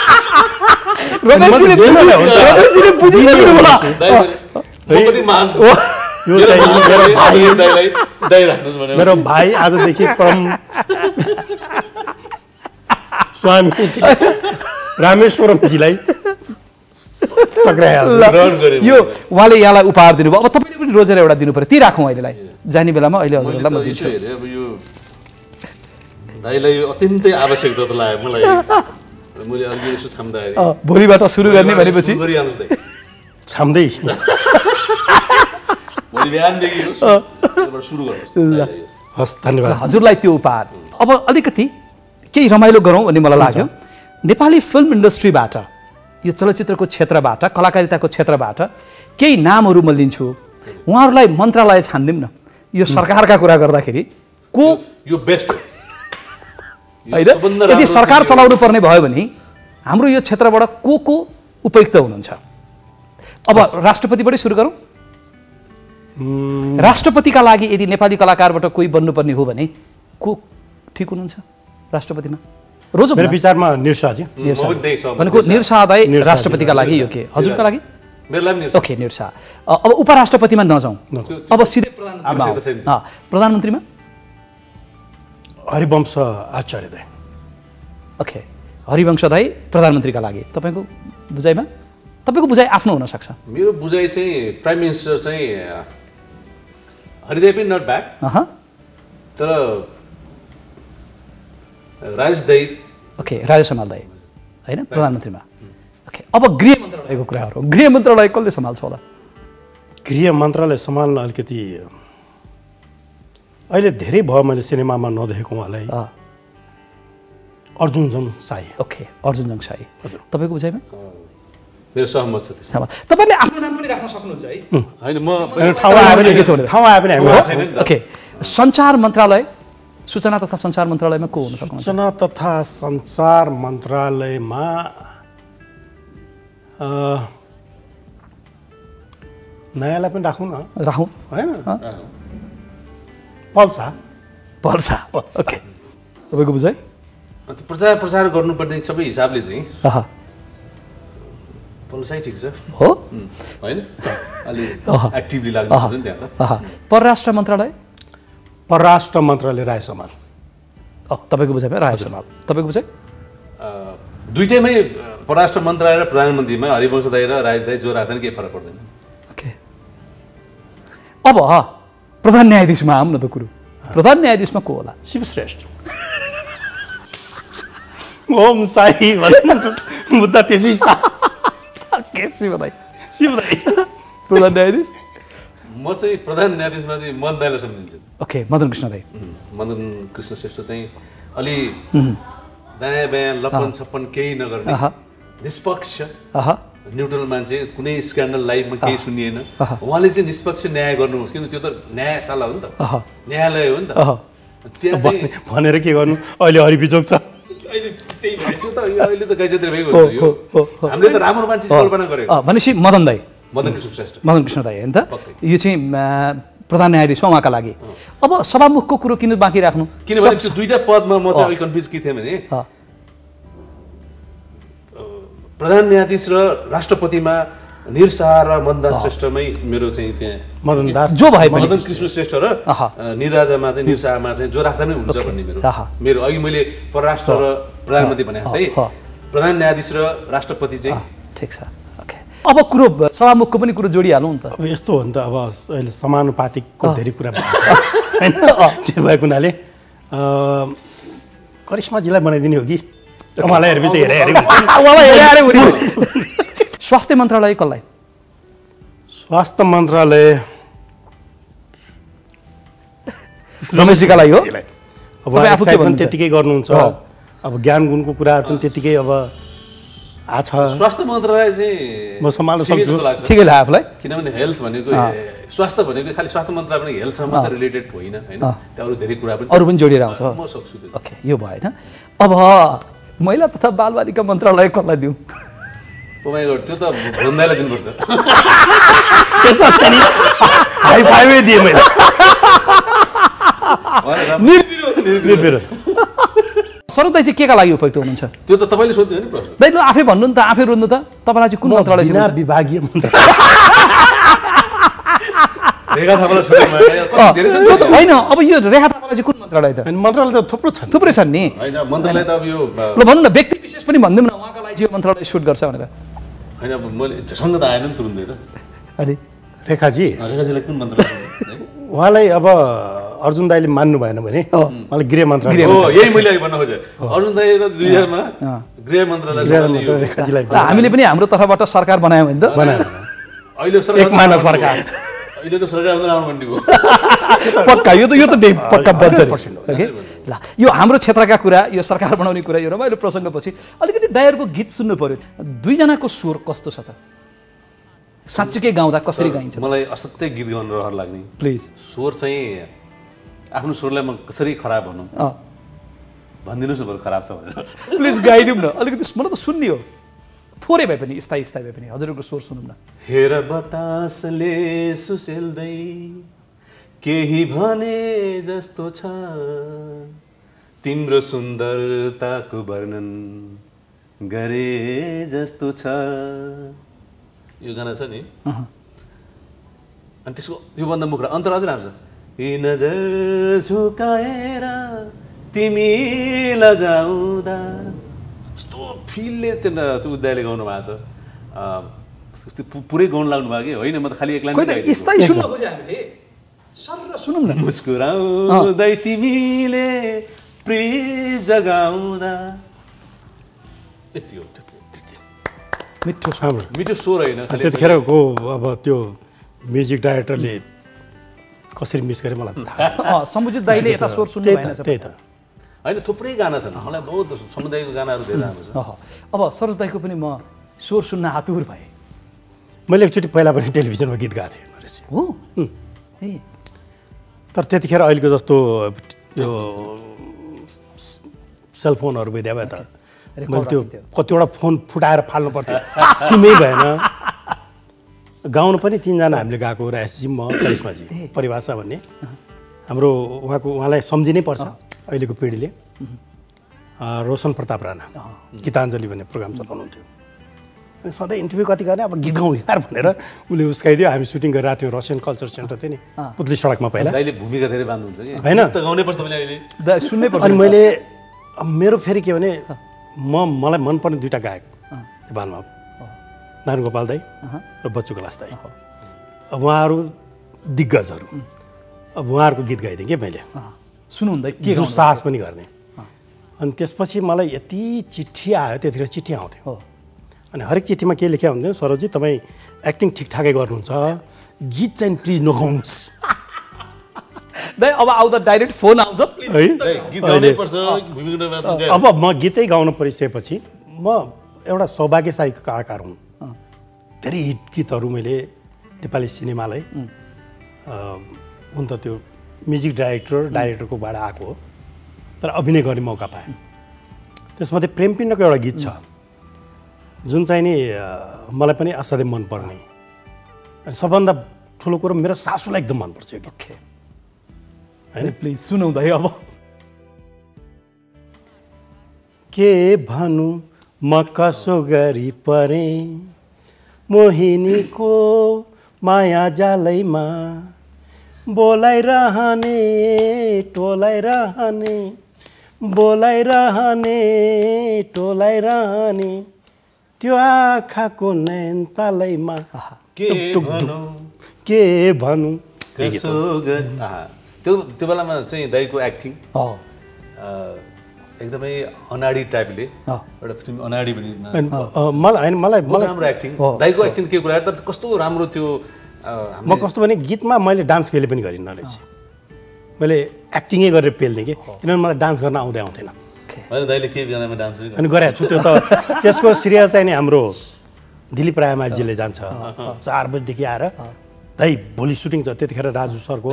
रमेशजीले रमेशजीले बुझिसक्नु भयो यो चाहिँ मेरो भाइ दाइलाई दाइ राख्नुस् भने मेरो भाइ आजदेखि परम स्वामी रामेश्वरमजीलाई ल, यो उहाँले यहाँलाई उपहार दिनुभयो। अब तपाईँले पनि रोजेर एउटा दिनु पर्यो। ती राखौँ अहिलेलाई जाने बेलामा अहिले हजुरलाई म दिन्छु। अब यो दाइलाई अत्यन्तै आवश्यक जस्तो लाग्यो मलाई। मैले अघि यसो छाम्दाखेरि भोलिबाट सुरु गर्ने भनेपछि गरिहाल्नुहोस् दाइ। छाम्दै भोलि बिहानदेखि सुरु गर्नुहोस्। हस् धन्यवाद हजुरलाई त्यो उपहार। अब अलिकति केही रमाइलो गरौँ भन्ने मलाई लाग्यो। नेपाली फिल्म इन्डस्ट्रीबाट, यो चलचित्रको क्षेत्रबाट, कलाकारिताको क्षेत्रबाट केही नामहरू म लिन्छु। उहाँहरूलाई मन्त्रालय छान्दिउँ न। यो सरकारका कुरा गर्दाखेरि को यो बेस्ट होइन, यदि सरकार चलाउनु पर्ने भयो भने हाम्रो यो क्षेत्रबाट को को उपयुक्त हुनुहुन्छ? अब राष्ट्रपतिबाटै सुरु गरौँ। राष्ट्रपतिका लागि यदि नेपाली कलाकारबाट कोही बन्नुपर्ने हो भने को ठिक हुनुहुन्छ राष्ट्रपतिमा? रोज मेरो विचारमा निरशाजी भनेको निरशाह दाइ राष्ट्रपतिका लागि यो के हजुरका लागि? ओके निरशाह। अब उपराष्ट्रपतिमा नजाउँ, अब सिधै प्रधानमन्त्रीमा। प्रधानमन्त्रीमा हरिवंश आचार्य दाइ। ओके हरिवंश दाइ प्रधानमन्त्रीका लागि। तपाईँको बुझाइमा? तपाईँको बुझाइ आफ्नो हुनसक्छ। मेरो बुझाइ चाहिँ प्राइम मिनिस्टर चाहिँ हरिदाई पनि नट ब्याड, तर राजेश दाइ। ओके राजेश समाल दाइ होइन प्रधानमन्त्रीमा। ओके अब गृह मन्त्रालयको कुराहरू, गृह मन्त्रालय कसले सम्हाल्छ होला? गृह मन्त्रालय सम्हाल्न अलिकति अहिले धेरै भयो मैले सिनेमामा नदेखेको उहाँलाई। अर्जुन जङ साई। ओके अर्जुन जङ साई। तपाईँको बुझाइमा? मेरो सहमत छ त्यसमा। तपाईँले आफ्नो नाम पनि राख्न सक्नुहुन्छ है? होइन म ठाउँ आए पनि ठाउँ आए पनि हामी। ओके सञ्चार मन्त्रालय, सूचना तथा सञ्चार मन्त्रालयमा को हुन सक्नुहुन्छ? सूचना तथा सञ्चार मन्त्रालयमा नयाँलाई पनि राखौँ न। राखौँ होइन पल्सा पल्सा। ओके तपाईँको बुझाइ? प्रचार प्रसार गर्नुपर्ने सबै हिसाबले चाहिँ पल्सै ठिक छ हो होइन? अलि एक्टिभली लाग्नुपर्छ नि त्यहाँ। परराष्ट्र मन्त्रालय? परराष्ट्र मन्त्रालय राय समाल। तपाईँको बुझाइमा राय समाल। तपाईँको बुझाइ? दुइटैमै परराष्ट्र मन्त्रालय र प्रधानमन्त्रीमा हरिवंश दाइ र राजेश दाइ जो राख्दैन केही फरक पर्दैन। ओके अब प्रधान न्यायाधीशमा आउँ न त कुरो। प्रधान न्यायाधीशमा को होला? शिवश्रेष्ठ। ओम साई भन्नुहुन्छ मुद्दा त्यसै के शिव दाइ? शिव दाइ प्रधान न्यायाधीश? म चाहिँ प्रधान न्यायाधीशमा चाहिँ मदन दाइलाई सम्झिन्छु। ओके मदन कृष्ण दाइ। मदन कृष्ण श्रेष्ठ चाहिँ अलि दायाँ बायाँ लपन छप्पन केही नगर्ने, निष्पक्ष न्युट्रल मान्छे, कुनै स्क्यान्डल लाइफमा केही सुनिएन। उहाँले चाहिँ निष्पक्ष न्याय गर्नुहोस्, किन त्यो त न्यायशाला हो नि त, न्यायालय हो नि त। त्यहाँ चाहिँ भनेर के गर्नु, अहिले हरिबिजोग छ। त्यो त अहिले त गैजात्री भइगयो। हामीले त राम्रो मान्छे कल्पना गरेको भनेपछि मदन दाइ, मदन कृष्ण श्रेष्ठ, मदन कृष्ण दाइ होइन त? यो चाहिँ प्रधान न्यायाधीश हो उहाँका लागि। अब सभामुखको कुरो किन बाँकी राख्नु? किनभने त्यो दुईटा पदमा म चाहिँ अलिक कन्फ्युज के थिएँ भने प्रधान न्यायाधीश र राष्ट्रपतिमा निरशाह र मदनदास श्रेष्ठमै मेरो चाहिँ त्यहाँ मदनदास जो भए पनि मदन कृष्ण श्रेष्ठ र निराजामा चाहिँ निरशाहमा चाहिँ जो राख्दा पनि हुन्छ भन्ने मेरो मेरो अघि मैले परराष्ट्र र प्रधानमन्त्री भनेको थिएँ, प्रधान न्यायाधीश र राष्ट्रपति चाहिँ ठिक छ। ओके अब कुरो सभामुखको पनि कुरो जोडिहालौँ नि त। अब यस्तो हो नि त, अब अहिले समानुपातिकको धेरै कुरा भन्छ होइन? त्यो भएको हुनाले करिश्माजीलाई बनाइदिने हो कि उहाँलाई हेरेपछि त हेरे हेरे उहाँलाई हेरे हेरे हुने। स्वास्थ्य मन्त्रालय कसलाई? स्वास्थ्य मन्त्रालय रमेशजीका लागि हो। अब एक्सर्साइज पनि त्यतिकै गर्नुहुन्छ, अब ज्ञान गुणको कुराहरू पनि त्यतिकै अब आछ। स्वास्थ्य मन्त्रालय चाहिँ म सम्हाल्न सक्छु, ठिकै लाग्यो आफूलाई। किनभने हेल्थ भनेको स्वास्थ्य भनेको खालि स्वास्थ्य मन्त्रालय पनि हेल्थसँग मात्र रिलेटेड होइन होइन, त्यहाँ अरू धेरै कुरा पनि अरू पनि जोडिएर आउँछ। म सक्छु त्यो। ओके यो भयो होइन। अब महिला तथा बालबालिका मन्त्रालय कसलाई दिउँ? त्यो त भन्दालाई दिनुपर्छ। हाई फाइभै दिएँ मैले। निर्विरोध। शरद दाइ चाहिँ के का लागि उपयुक्त हुनुहुन्छ? त्यो त तपाईँले सोध्नु नि प्रश्न। दाइ लु आफै भन्नु नि त, आफै रोज्नु त। तपाईँलाई चाहिँ कुन मन्त्रालय? बिना विभागीय मन्त्रालय। रेखा थापालाई छोडेर धेरै त्यो त होइन अब यो रेखा थापालाई चाहिँ कुन मन्त्रालय त अनि मन्त्रालय त थुप्रो छन् थुप्रै छन् नि होइन मन्त्रालय त अब यो ल भन्नु न व्यक्ति विशेष पनि भनिदिउँ न उहाँको लागि चाहिँ यो मन्त्रालय सुट गर्छ भनेर होइन अब मैले झसँग त आएन नि तुरुन्तै त अरे रेखाजी रेखाजीलाई कुन मन्त्रालय उहाँलाई अब अर्जुन दाईले मान्नु भएन भने मलाई गृह मन्त्रालय हो यही मैले अघि भन्न खोजेँ अर्जुन दाई र दुई हजारमा गृह मन्त्रालय गृह मन्त्रालय रेखाजीलाई ल हामीले पनि हाम्रो तर्फबाट सरकार बनायौँ भने त बनायो अहिले एक माना सरकार अहिले त सरकार राम्रो भन्ने हो पक्का यो त यो त दे पक्का बन्छ ओके ल यो हाम्रो क्षेत्रका कुरा यो सरकार बनाउने कुरा यो रमाइलो प्रसङ्गपछि अलिकति दाइहरूको गीत सुन्नु पर्यो दुईजनाको स्वर कस्तो छ त साँच्चीकै गाउँदा कसरी गाइन्छ मलाई असाध्यै गीत गाउनु रहर लाग्ने प्लिज स्वर चाहिँ आफ्नो स्वरलाई म कसरी खराब भनौँ भनिदिनुहोस् न बरु खराब छ भनेर प्लिज गाइदिउँ न अलिकति मलाई त सुन्ने हो थोरै भए पनि स्थायी स्थायी भए पनि हजुरको स्वर सुनौँ न हेर बतासले सुसेल्दै केही भने जस्तो छ तिम्रो सुन्दरताको वर्णन गरे जस्तो छ यो गाना छ नि अनि त्यसको योभन्दा मुखडा अन्तर अझै राम्रो छ यी नजर झुकाएर तिमी लजाउँदा कस्तो फिलले त्यो उद्याले गाउनु भएको छ पुरै गाउनु लाग्नु भयो कि होइन म त खालि एक लाइन स्थायी सुन्न खोजे हामीले सर सुनौँ न मुस्कुराउँदै तिमीले प्रिय जगाउँदा यति हो मिठो राम्रो मिठो स्वर होइन त्यतिखेरको अब त्यो म्युजिक डाइरेक्टरले कसरी मिस गरे मलाई थाहा समुजित दाइले यता स्वर सुन्नु भएन त्यही त होइन थुप्रै गाना छन् मलाई बहुत समुदायको गानाहरू धेरै राम्रो छ अब सरोज दाइको पनि म स्वर सुन्न आतुर भएँ मैले एकचोटि पहिला पनि टेलिभिजनमा गीत गाएको थिएँ रहेछ हो ए तर त्यतिखेर अहिलेको जस्तो त्यो सेलफोनहरू भइदियो भए त मैले त्यो कतिवटा फोन फुटाएर फाल्नु पर्थ्यो सिमै भएन गाउनु पनि तिनजना हामीले गएको राजेशजी म करिश्माजी परिभाषा भन्ने हाम्रो उहाँको उहाँलाई सम्झिनै पर्छ अहिलेको पिँढीले रोशन प्रताप राणा गीताञ्जली भन्ने प्रोग्राम चलाउनुहुन्थ्यो अनि सधैँ इन्टरभ्यू कति गर्ने अब गीत गाउँ यार भनेर उसले उस्काइदियो हामी सुटिङ गरेर थियौँ रसियन कल्चर सेन्टर थियो नि पुतली सडकमा पहिला अहिले भूमिका धेरै बाँध्नुहुन्छ कि होइन त गाउनै पर्छ मैले अहिले सुन्नै पर्छ अनि मैले मेरो फेरि के भने म मलाई मनपर्ने दुईवटा गायक नेपालमा नारायण गोपाल दाई र बच्चु कलास दाई अब उहाँहरू दिग्गजहरू अब उहाँहरूको गीत गाइदिएँ कि मैले सुन्नुहुँदै के दुस्साहस पनि गर्ने अनि त्यसपछि मलाई यति चिठी आयो त्यतिखेर चिठी आउँथ्यो अनि हरेक चिठीमा के लेख्या हुन्थ्यो सरोजी तपाईँ एक्टिङ ठिकठाकै गर्नुहुन्छ गीत चाहिँ प्लिज नगाउनुहोस् दाइ अब आउँदा डाइरेक्ट फोन आउँछ है गीत गाउनै पर्छ भूमिका अब म गीतै गाउन परिसकेपछि म एउटा सौभाग्यशाली कलाकार हुँ धेरै हिट गीतहरू मैले नेपाली सिनेमालाई हुन त त्यो म्युजिक डाइरेक्टर डाइरेक्टरकोबाट आएको हो तर अभिनय गर्ने मौका पाएँ त्यसमध्ये प्रेम पिण्डको एउटा गीत छ जुन चाहिँ नि मलाई पनि असाध्यै मनपर्ने अनि सबभन्दा ठुलो कुरो मेरो सासूलाई एकदम मनपर्छ यो गीत होइन प्लिज सुनाउँदै अब के भनौँ म कसो गरी परेँ मोहिनीको माया जालैमा बोलाइरहने टोलाइरहने बोलाइरहने टोलाइरहने त्यो आँखाको नयन तालैमा के भनौँ के भनौँ कसो गरी त्यो त्यो बेलामा चाहिँ दाइको एक्टिङ एकदमै अनाडी टाइपले एउटा फिल्म अनाडी पनि मलाई होइन मलाई मलाई राम्रो एक्टिङ दाइको एक्टिङ के कुरा तर कस्तो राम्रो त्यो म कस्तो भने गीतमा मैले डान्स कहिले पनि गरिनँ रहेछ मैले एक्टिङै गरेर पेल्थेँ कि किनभने मलाई डान्स गर्न आउँदै आउँथेन होइन दाइले के गानामा डान्स पनि अनि गरेको छु त्यो त त्यसको श्रेय चाहिँ नि हाम्रो दिलीप रायमाझीले जान्छ चार बजीदेखि आएर दाइ भोलि सुटिङ छ त्यतिखेर राजु सरको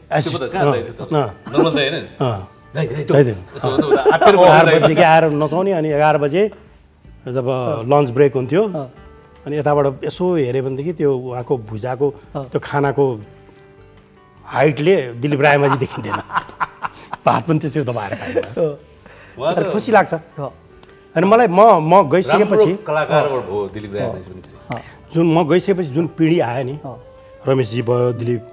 चार बजीदेखि आएर नचाउने अनि एघार बजे जब लन्च ब्रेक हुन्थ्यो अनि यताबाट यसो हेऱ्यो भनेदेखि त्यो उहाँको भुजाको त्यो खानाको हाइटले दिलीप रायमाझी देखिँदैन भात पनि त्यसरी दबाएर खाइन्छ खुसी लाग्छ अनि मलाई म म गइसकेपछि जुन म गइसकेपछि जुन पिँढी आयो नि रमेशजी भयो दिलीप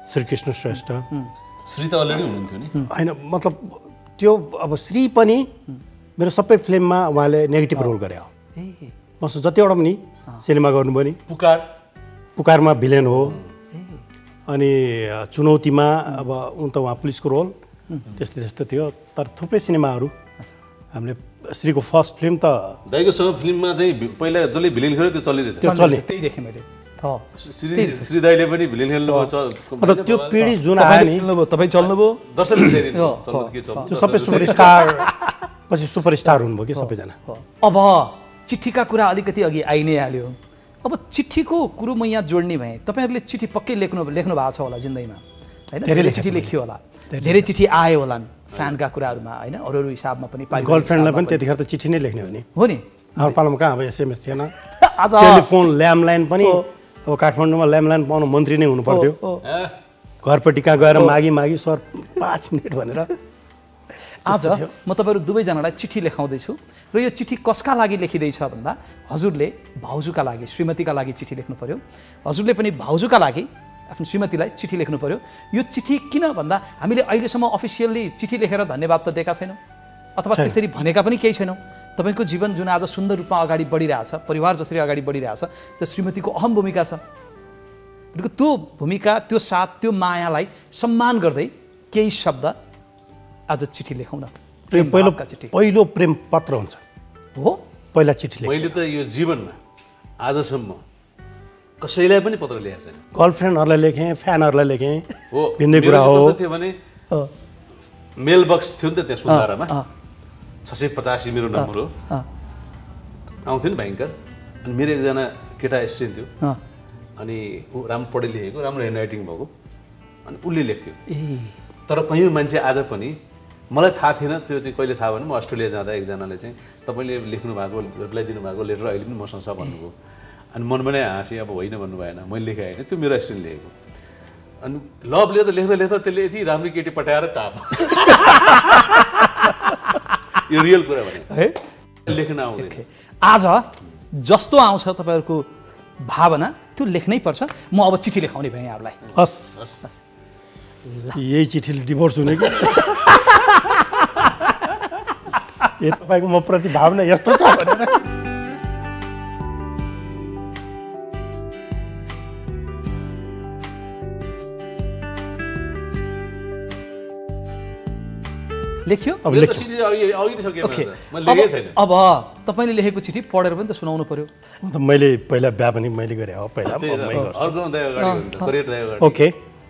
श्रीकृष्ण श्रेष्ठ श्री त अलरेडी हुनुहुन्थ्यो नि होइन मतलब त्यो अब श्री पनि मेरो सबै फिल्ममा उहाँले नेगेटिभ रोल गरे हो मसँग जतिवटा पनि सिनेमा गर्नुभयो नि पुकार पुकारमा भिलेन हो अनि चुनौतीमा अब उन त उहाँ पुलिसको रोल त्यस्तो त्यस्तो थियो तर थुप्रै सिनेमाहरू हामीले श्रीको फर्स्ट फिल्म त दाइकोसँग फिल्ममा चाहिँ पहिला जसले भिलेन खेल्यो त्यो चलिरहेछ त्यो चले त्यही देखेँ मैले श्री श्री दाइले पनि भिलेन खेल्नुभयो अन्त त्यो पिँढी जुन आयो नि तपाईँ चल्नुभयो दर्शकले चल्नु के चल्नु त्यो सबै सुपरस्टार पछि सुपरस्टार हुनुभयो कि सबैजना अब चिठीका कुरा अलिकति अघि आइ नै हाल्यो अब चिठीको कुरो म यहाँ जोड्ने भएँ तपाईँहरूले चिठी पक्कै लेख्नु लेख्नु भएको छ होला जिन्दगीमा होइन धेरै चिठी लेखियो होला धेरै चिठी आयो होला फ्यानका कुराहरूमा होइन अरू अरू हिसाबमा पनि गर्लफ्रेन्डलाई पनि त्यतिखेर त चिठी नै लेख्ने हो नि हो नि हाम्रो पालामा कहाँ अब एसएमएस थिएन आज टेलिफोन ल्यान्डलाइन पनि अब काठमाडौँमा ल्यान्डलाइन पाउनु मन्त्री नै हुनु पर्थ्यो घरपट्टि कहाँ गएर मागी मागी सर पाँच मिनट भनेर आज म तपाईँहरू दुवैजनालाई चिठी लेखाउँदैछु र यो चिठी कसका लागि लेखिँदैछ भन्दा हजुरले भाउजूका लागि श्रीमतीका लागि चिठी लेख्नु पर्यो हजुरले पनि भाउजूका लागि आफ्नो श्रीमतीलाई चिठी लेख्नु पर्यो यो चिठी किन भन्दा हामीले अहिलेसम्म अफिसियल्ली चिठी लेखेर धन्यवाद त दिएका छैनौँ अथवा त्यसरी भनेका पनि केही छैनौँ तपाईँको जीवन जुन आज सुन्दर रूपमा अगाडि बढिरहेछ परिवार जसरी अगाडि बढिरहेछ त्यो श्रीमतीको अहम भूमिका छ त्यो भूमिका त्यो साथ त्यो मायालाई सम्मान गर्दै केही शब्द आज चिठी लेखौँ न प्रेम पहिलो पहिलो प्रेम पत्र हुन्छ हो पहिला चिठी लेख मैले त यो जीवनमा आजसम्म कसैलाई पनि पत्र लेखेको छैन गर्लफ्रेन्डहरूलाई लेखेँ फ्यानहरूलाई लेखेँ हो भिन्दै कुरा हो थियो भने मेल बक्स थियो नि त त्यहाँ सुन्धारामा छ सय पचासी मेरो नम्बर हो आउँथ्यो नि भयङ्कर अनि मेरो एकजना केटा एसिस्टेन्ट थियो अनि ऊ राम्रो पढे लेखेको राम्रो ह्यान्ड भएको अनि उसले लेख्थ्यो तर कयौँ मान्छे आज पनि मलाई थाहा थिएन त्यो चाहिँ कहिले थाहा भने म अस्ट्रेलिया जाँदा एकजनाले चाहिँ तपाईँले लेख्नु भएको रिप्लाई दिनुभएको लेटर अहिले पनि मसँग छ भन्नुभयो अनि मनमा नै हाँसेँ अब होइन भन्नु भएन मैले लेखेँ होइन त्यो मेरो एसिस्टेन्ट लेखेको अनि लभले त लेख्दा लेख्दा त्यसले यति राम्रो केटी पठाएर टाप यो रियल कुरा भने है लेख्न आउँदैन आज जस्तो आउँछ तपाईँहरूको भावना त्यो लेख्नै पर्छ म अब चिठी लेखाउने भएँ यहाँहरूलाई हस् यही चिठीले डिभोर्स हुने कि ए तपाईँको म प्रति भावना यस्तो छ भनेर लेख्यो अब लेख्यो अब तपाईँले लेखेको चिठी पढेर पनि त सुनाउनु पर्यो मैले पहिला बिहा पनि मैले गरेँ हो पहिला ओके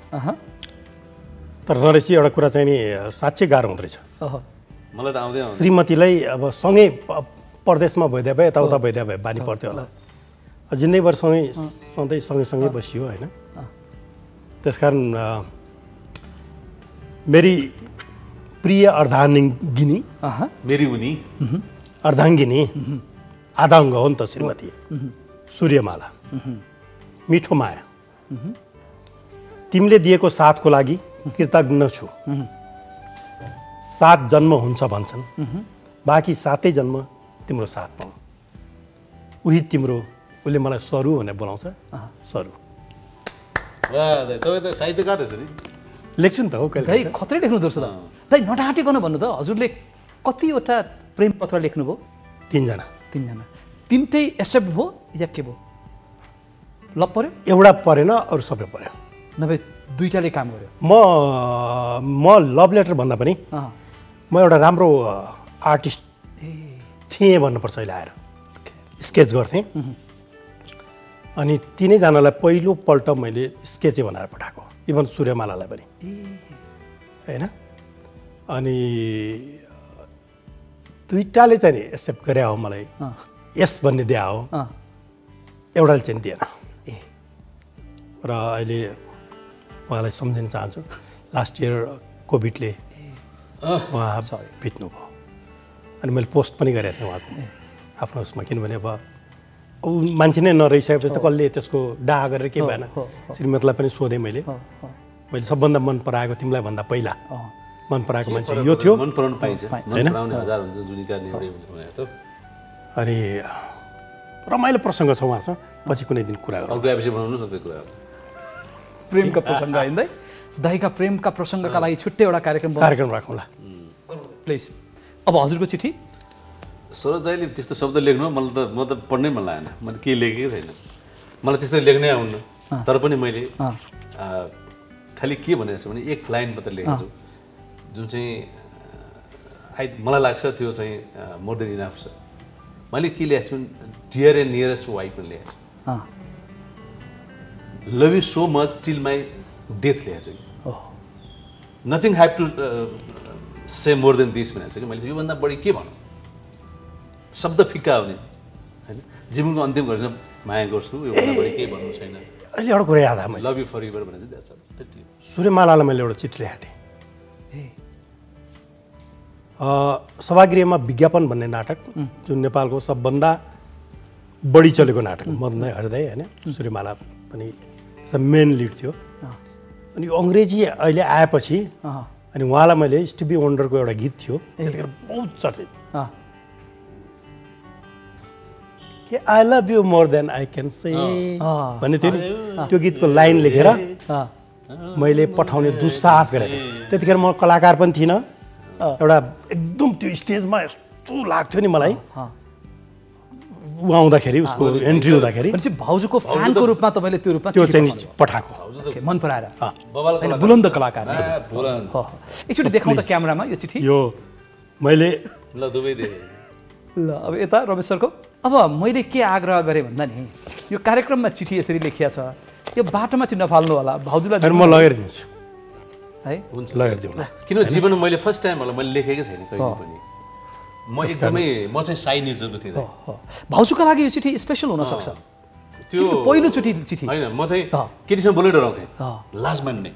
तर नरेशजी एउटा कुरा चाहिँ नि साँच्चै गाह्रो हुँदो रहेछ मलाई त आउँदै श्रीमतीलाई अब सँगै परदेशमा भइदिए भए यताउता भइदिए भए बानी पर्थ्यो होला जिन्दगीभर सँगै सधैँ सँगै सँगै बसियो होइन त्यसकारण मेरी प्रिय अर्धाङ्गिनी मेरी उनी अर्धाङ्गिनी आधाङ्ग हो नि त श्रीमती सूर्यमाला मिठो माया तिमीले दिएको साथको लागि कृतज्ञ छु सात जन्म हुन्छ भन्छन् बाँकी सातै जन्म तिम्रो साथ पाउँ उही तिम्रो उसले मलाई सरू भनेर बोलाउँछ सरू तपाईँ त साहित्यकार रहेछ नि लेख्छु नि त हो दाइ खत्रै लेख्नु पर्छ त दाइ नटाटिकन भन्नु त हजुरले कतिवटा प्रेम पत्र लेख्नुभयो तिनजना तिनजना तिनटै एक्सेप्ट भयो या के भयो लभ पर्यो एउटा परेन अरू सबै पर्यो नभए दुईटाले काम गर्यो म म लभ लेटर भन्दा पनि म एउटा राम्रो आर्टिस्ट थिएँ भन्नुपर्छ अहिले आएर स्केच गर्थेँ अनि तिनैजनालाई पहिलोपल्ट मैले स्केचै बनाएर पठाएको इभन सूर्यमालालाई पनि होइन अनि दुईटाले चाहिँ नि एक्सेप्ट गरे हो मलाई यस भन्ने दिए हो एउटाले चाहिँ दिएन र अहिले उहाँलाई सम्झिन चाहन्छु लास्ट इयर कोभिडले उहाँ बित्नुभयो अनि मैले पोस्ट पनि गरेको थिएँ उहाँको आफ्नो उसमा किनभने अब ऊ मान्छे नै नरहिसकेपछि त कसले त्यसको डाह गरेर के भएन श्रीमतीलाई पनि सोधेँ मैले मैले सबभन्दा मन पराएको तिमीलाई भन्दा पहिला मन पराएको मान्छे यो थियो मन पराउनु पाइन्छ होइन अनि रमाइलो प्रसङ्ग छ उहाँसँग पछि कुनै दिन कुरा गरौँ गएपछि बनाउनु सबै कुरा प्रेमका प्रसङ्ग हिँड्दै दहीका प्रेमका प्रसङ्गका लागि छुट्टै एउटा कार्यक्रम कार्यक्रम राखौँला प्लिज। अब हजुरको चिठी सरोज दाइले त्यस्तो शब्द लेख्नु मलाई त म त पढ्नै मन लागेन, मैले केही लेखेकै छैन, मलाई त्यस्तो लेख्नै आउनु। तर पनि मैले खालि के भनेको छु भने एक लाइन मात्र लेखेको छु जुन चाहिँ आई मलाई लाग्छ त्यो चाहिँ मोर देन इनफ छ। मैले के लेखेको छु भने डियर एन्ड नियरेस्ट वाइफ लेखेको छु, love you so much till my death लेखेको छु। Nothing have to say more than this भनेको छु कि मैले योभन्दा बढी के भनौँ, शब्द फिक्का हुने होइन, जीवनको अन्तिम घडीमा माया गर्छु, योभन्दा बढी केही भन्नु छैन। अहिले एउटा कुरा याद आयो मैले, लभ यु फर एभर भने चाहिँ त्यति। सूर्यमालालाई मैले एउटा चिठी लेखेको थिएँ, सभागृहमा विज्ञापन भन्ने नाटक जुन नेपालको सबभन्दा बढी चलेको नाटक, मदन हृदय होइन, सूर्यमाला पनि मेन लिड थियो। अनि यो अङ्ग्रेजी अहिले आएपछि अनि उहाँलाई मैले स्टिभी वन्डरको एउटा गीत थियो त्यतिखेर बहुत चर्चित कि I love you more than I can say भन्ने थियो नि, त्यो गीतको लाइन लेखेर मैले पठाउने दुस्साहस गरेको थिएँ। त्यतिखेर म कलाकार पनि थिइनँ, एउटा एकदम त्यो स्टेजमा यस्तो लाग्थ्यो नि मलाई ऊ आउँदाखेरि, उसको एन्ट्री हुँदाखेरि भाउजूको फ्यानको रूपमा तपाईँले त्यो रूपमा त्यो चाहिँ पठाएको मन पराएर बुलन्द कलाकार। एकचोटि देखाउँ त क्यामेरामा यो चिठी। यो मैले ल दुवै दे ल अब यता रमेश सरको। अब मैले के आग्रह गरेँ भन्दा नि यो कार्यक्रममा चिठी यसरी लेखिया छ, यो बाटोमा चाहिँ नफाल्नु होला, भाउजूलाई म लगेर दिन्छु है। हुन्छ लगेर दिउँला, किनभने जीवनमा मैले फर्स्ट टाइम होला मैले लेखेकै छैन कहिले पनि। म एकदमै म चाहिँ साई नेचरको थिएँ। भाउजूको लागि यो चिठी स्पेसल हुनसक्छ, त्यो पहिलोचोटि चिठी होइन। म चाहिँ केटीसँग बोल्नै डराउँथेँ, लाज मान्ने।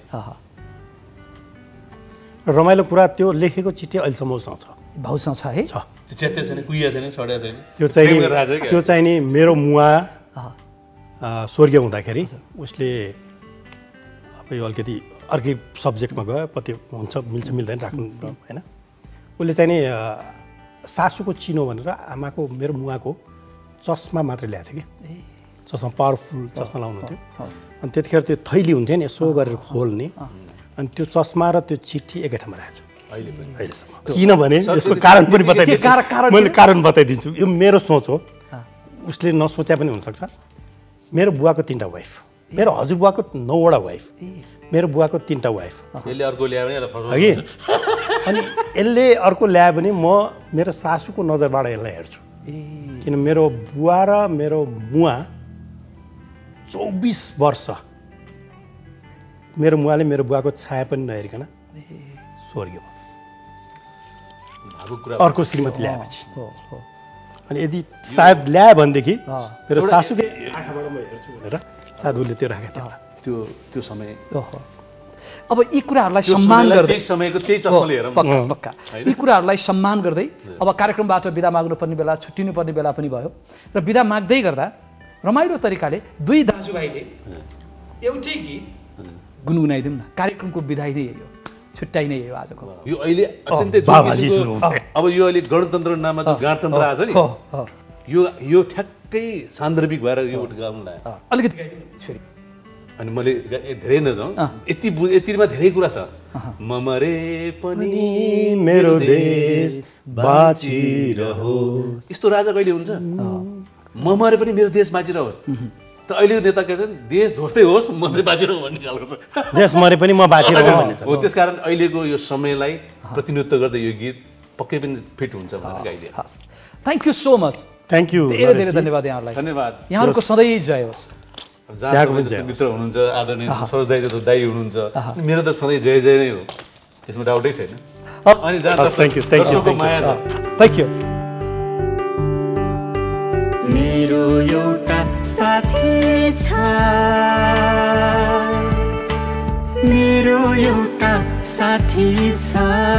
रमाइलो कुरा त्यो लेखेको चिठी अहिलेसम्म उसँग छ, भाउजूसँग छ है। त्यो च्यात्ते छैन, कुहिया छैन, सड्या छैन। त्यो चाहिँ त्यो चाहिँ नि मेरो मुवा स्वर्गीय हुँदाखेरि उसले अब यो अलिकति अर्कै सब्जेक्टमा गयो, कति हुन्छ मिल्छ मिल्दैन राख्नु होइन। उसले चाहिँ नि सासूको चिनो भनेर आमाको मेरो मुवाको चस्मा मात्रै ल्याएको थियो कि, चस्मा पावरफुल चस्मा लाउनुहुन्थ्यो। अनि त्यतिखेर त्यो थैली हुन्थ्यो नि यसो गरेर खोल्ने, अनि त्यो चस्मा र त्यो चिठी एकै ठाउँमा रहेछ अहिले पनि अहिलेसम्म। किनभने यसको कारण पनि बताइदिन्छु, मैले कारण बताइदिन्छु। यो मेरो सोच हो, उसले नसोचे पनि हुनसक्छ। मेरो बुवाको तिनवटा वाइफ, मेरो हजुरबुवाको नौवटा वाइफ, मेरो बुवाको तिनवटा वाइफ यसले अर्को ल्यायो भने हगि। अनि यसले अर्को ल्यायो भने म मेरो सासूको नजरबाट यसलाई हेर्छु, किन मेरो बुवा र मेरो मुवा चौबिस वर्ष मेरो मुवाले मेरो बुवाको छाया पनि नहेरिकन स्वर्गीय भयो अर्को श्रीमती ल्याएपछि। अनि यदि सायद ल्यायो भनेदेखि मेरो सासूकै आँखाबाट म हेर्छु भनेर सायद उसले त्यो राखेको थियो त्यो त्यो समय। अब यी कुराहरूलाई सम्मान गर्दै समयको त्यही चस्मा लिएर पक्का पक्का यी कुराहरूलाई सम्मान गर्दै अब कार्यक्रमबाट बिदा माग्नुपर्ने बेला, छुट्टिनुपर्ने बेला पनि भयो र बिदा माग्दै गर्दा रमाइलो तरिकाले दुई दाजुभाइले एउटै गीत गुनगुनाइदिउँ न। कार्यक्रमको बिदाई नै यही हो, छुट्टाइ नै यही हो आजको। यो अहिले अत्यन्तै अब यो अहिले गणतन्त्र नाममा जो गणतन्त्र आछ नि, यो यो ठ्याक्कै सान्दर्भिक भएर यो गाउनु लाग्यो। अलिकति गाइदिनु फेरि। अनि मैले धेरै नजाउँ, यति यतिमा धेरै कुरा छ। म मरे पनि मेरो देश बाँचिरहोस्, यस्तो राजा कहिले हुन्छ? म मरे पनि मेरो देश बाँचिरहोस्। त अहिलेको नेता के छन्, देश ध्वस्तै होस् म चाहिँ बाँचिरहँ भन्ने खालको छ। देश मरे पनि म बाँचिरहँ भन्ने छ। हो, त्यस कारण अहिलेको यो समयलाई प्रतिनिधित्व गर्दै यो गीत पक्कै पनि फिट हुन्छ भनेर गाइदिए। Thank you so much. Thank you, धेरै धेरै धन्यवाद यहाँहरूलाई। धन्यवाद। यहाँहरूको सधैँ जय होस्। जहाँको मित्र हुनुहुन्छ, आदरणीय सरोज दाइ जस्तो दाइ हुनुहुन्छ, मेरो त सधैँ जय जय नै हो, त्यसमा डाउटै छैन। अनि जहाँ थ्याङ्क यू थ्याङ्क यू माया छ। Thank you. मेरो एउटा साथी छ, मेरो एउटा साथी छ,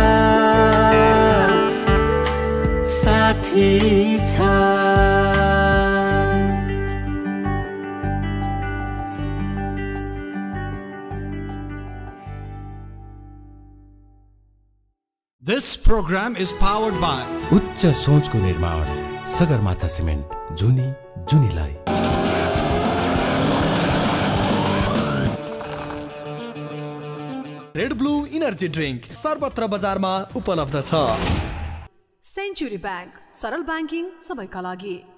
साथी छ। This program is powered by उच्च सोचको निर्माण सगरमाथा सिमेन्ट, जुनी जुनीलाई। रेड ब्लू इनर्जी ड्रिङ्क सर्वत्र बजारमा उपलब्ध छ। सेन्चुरी ब्याङ्क, सरल ब्याङ्किङ सबैका लागि।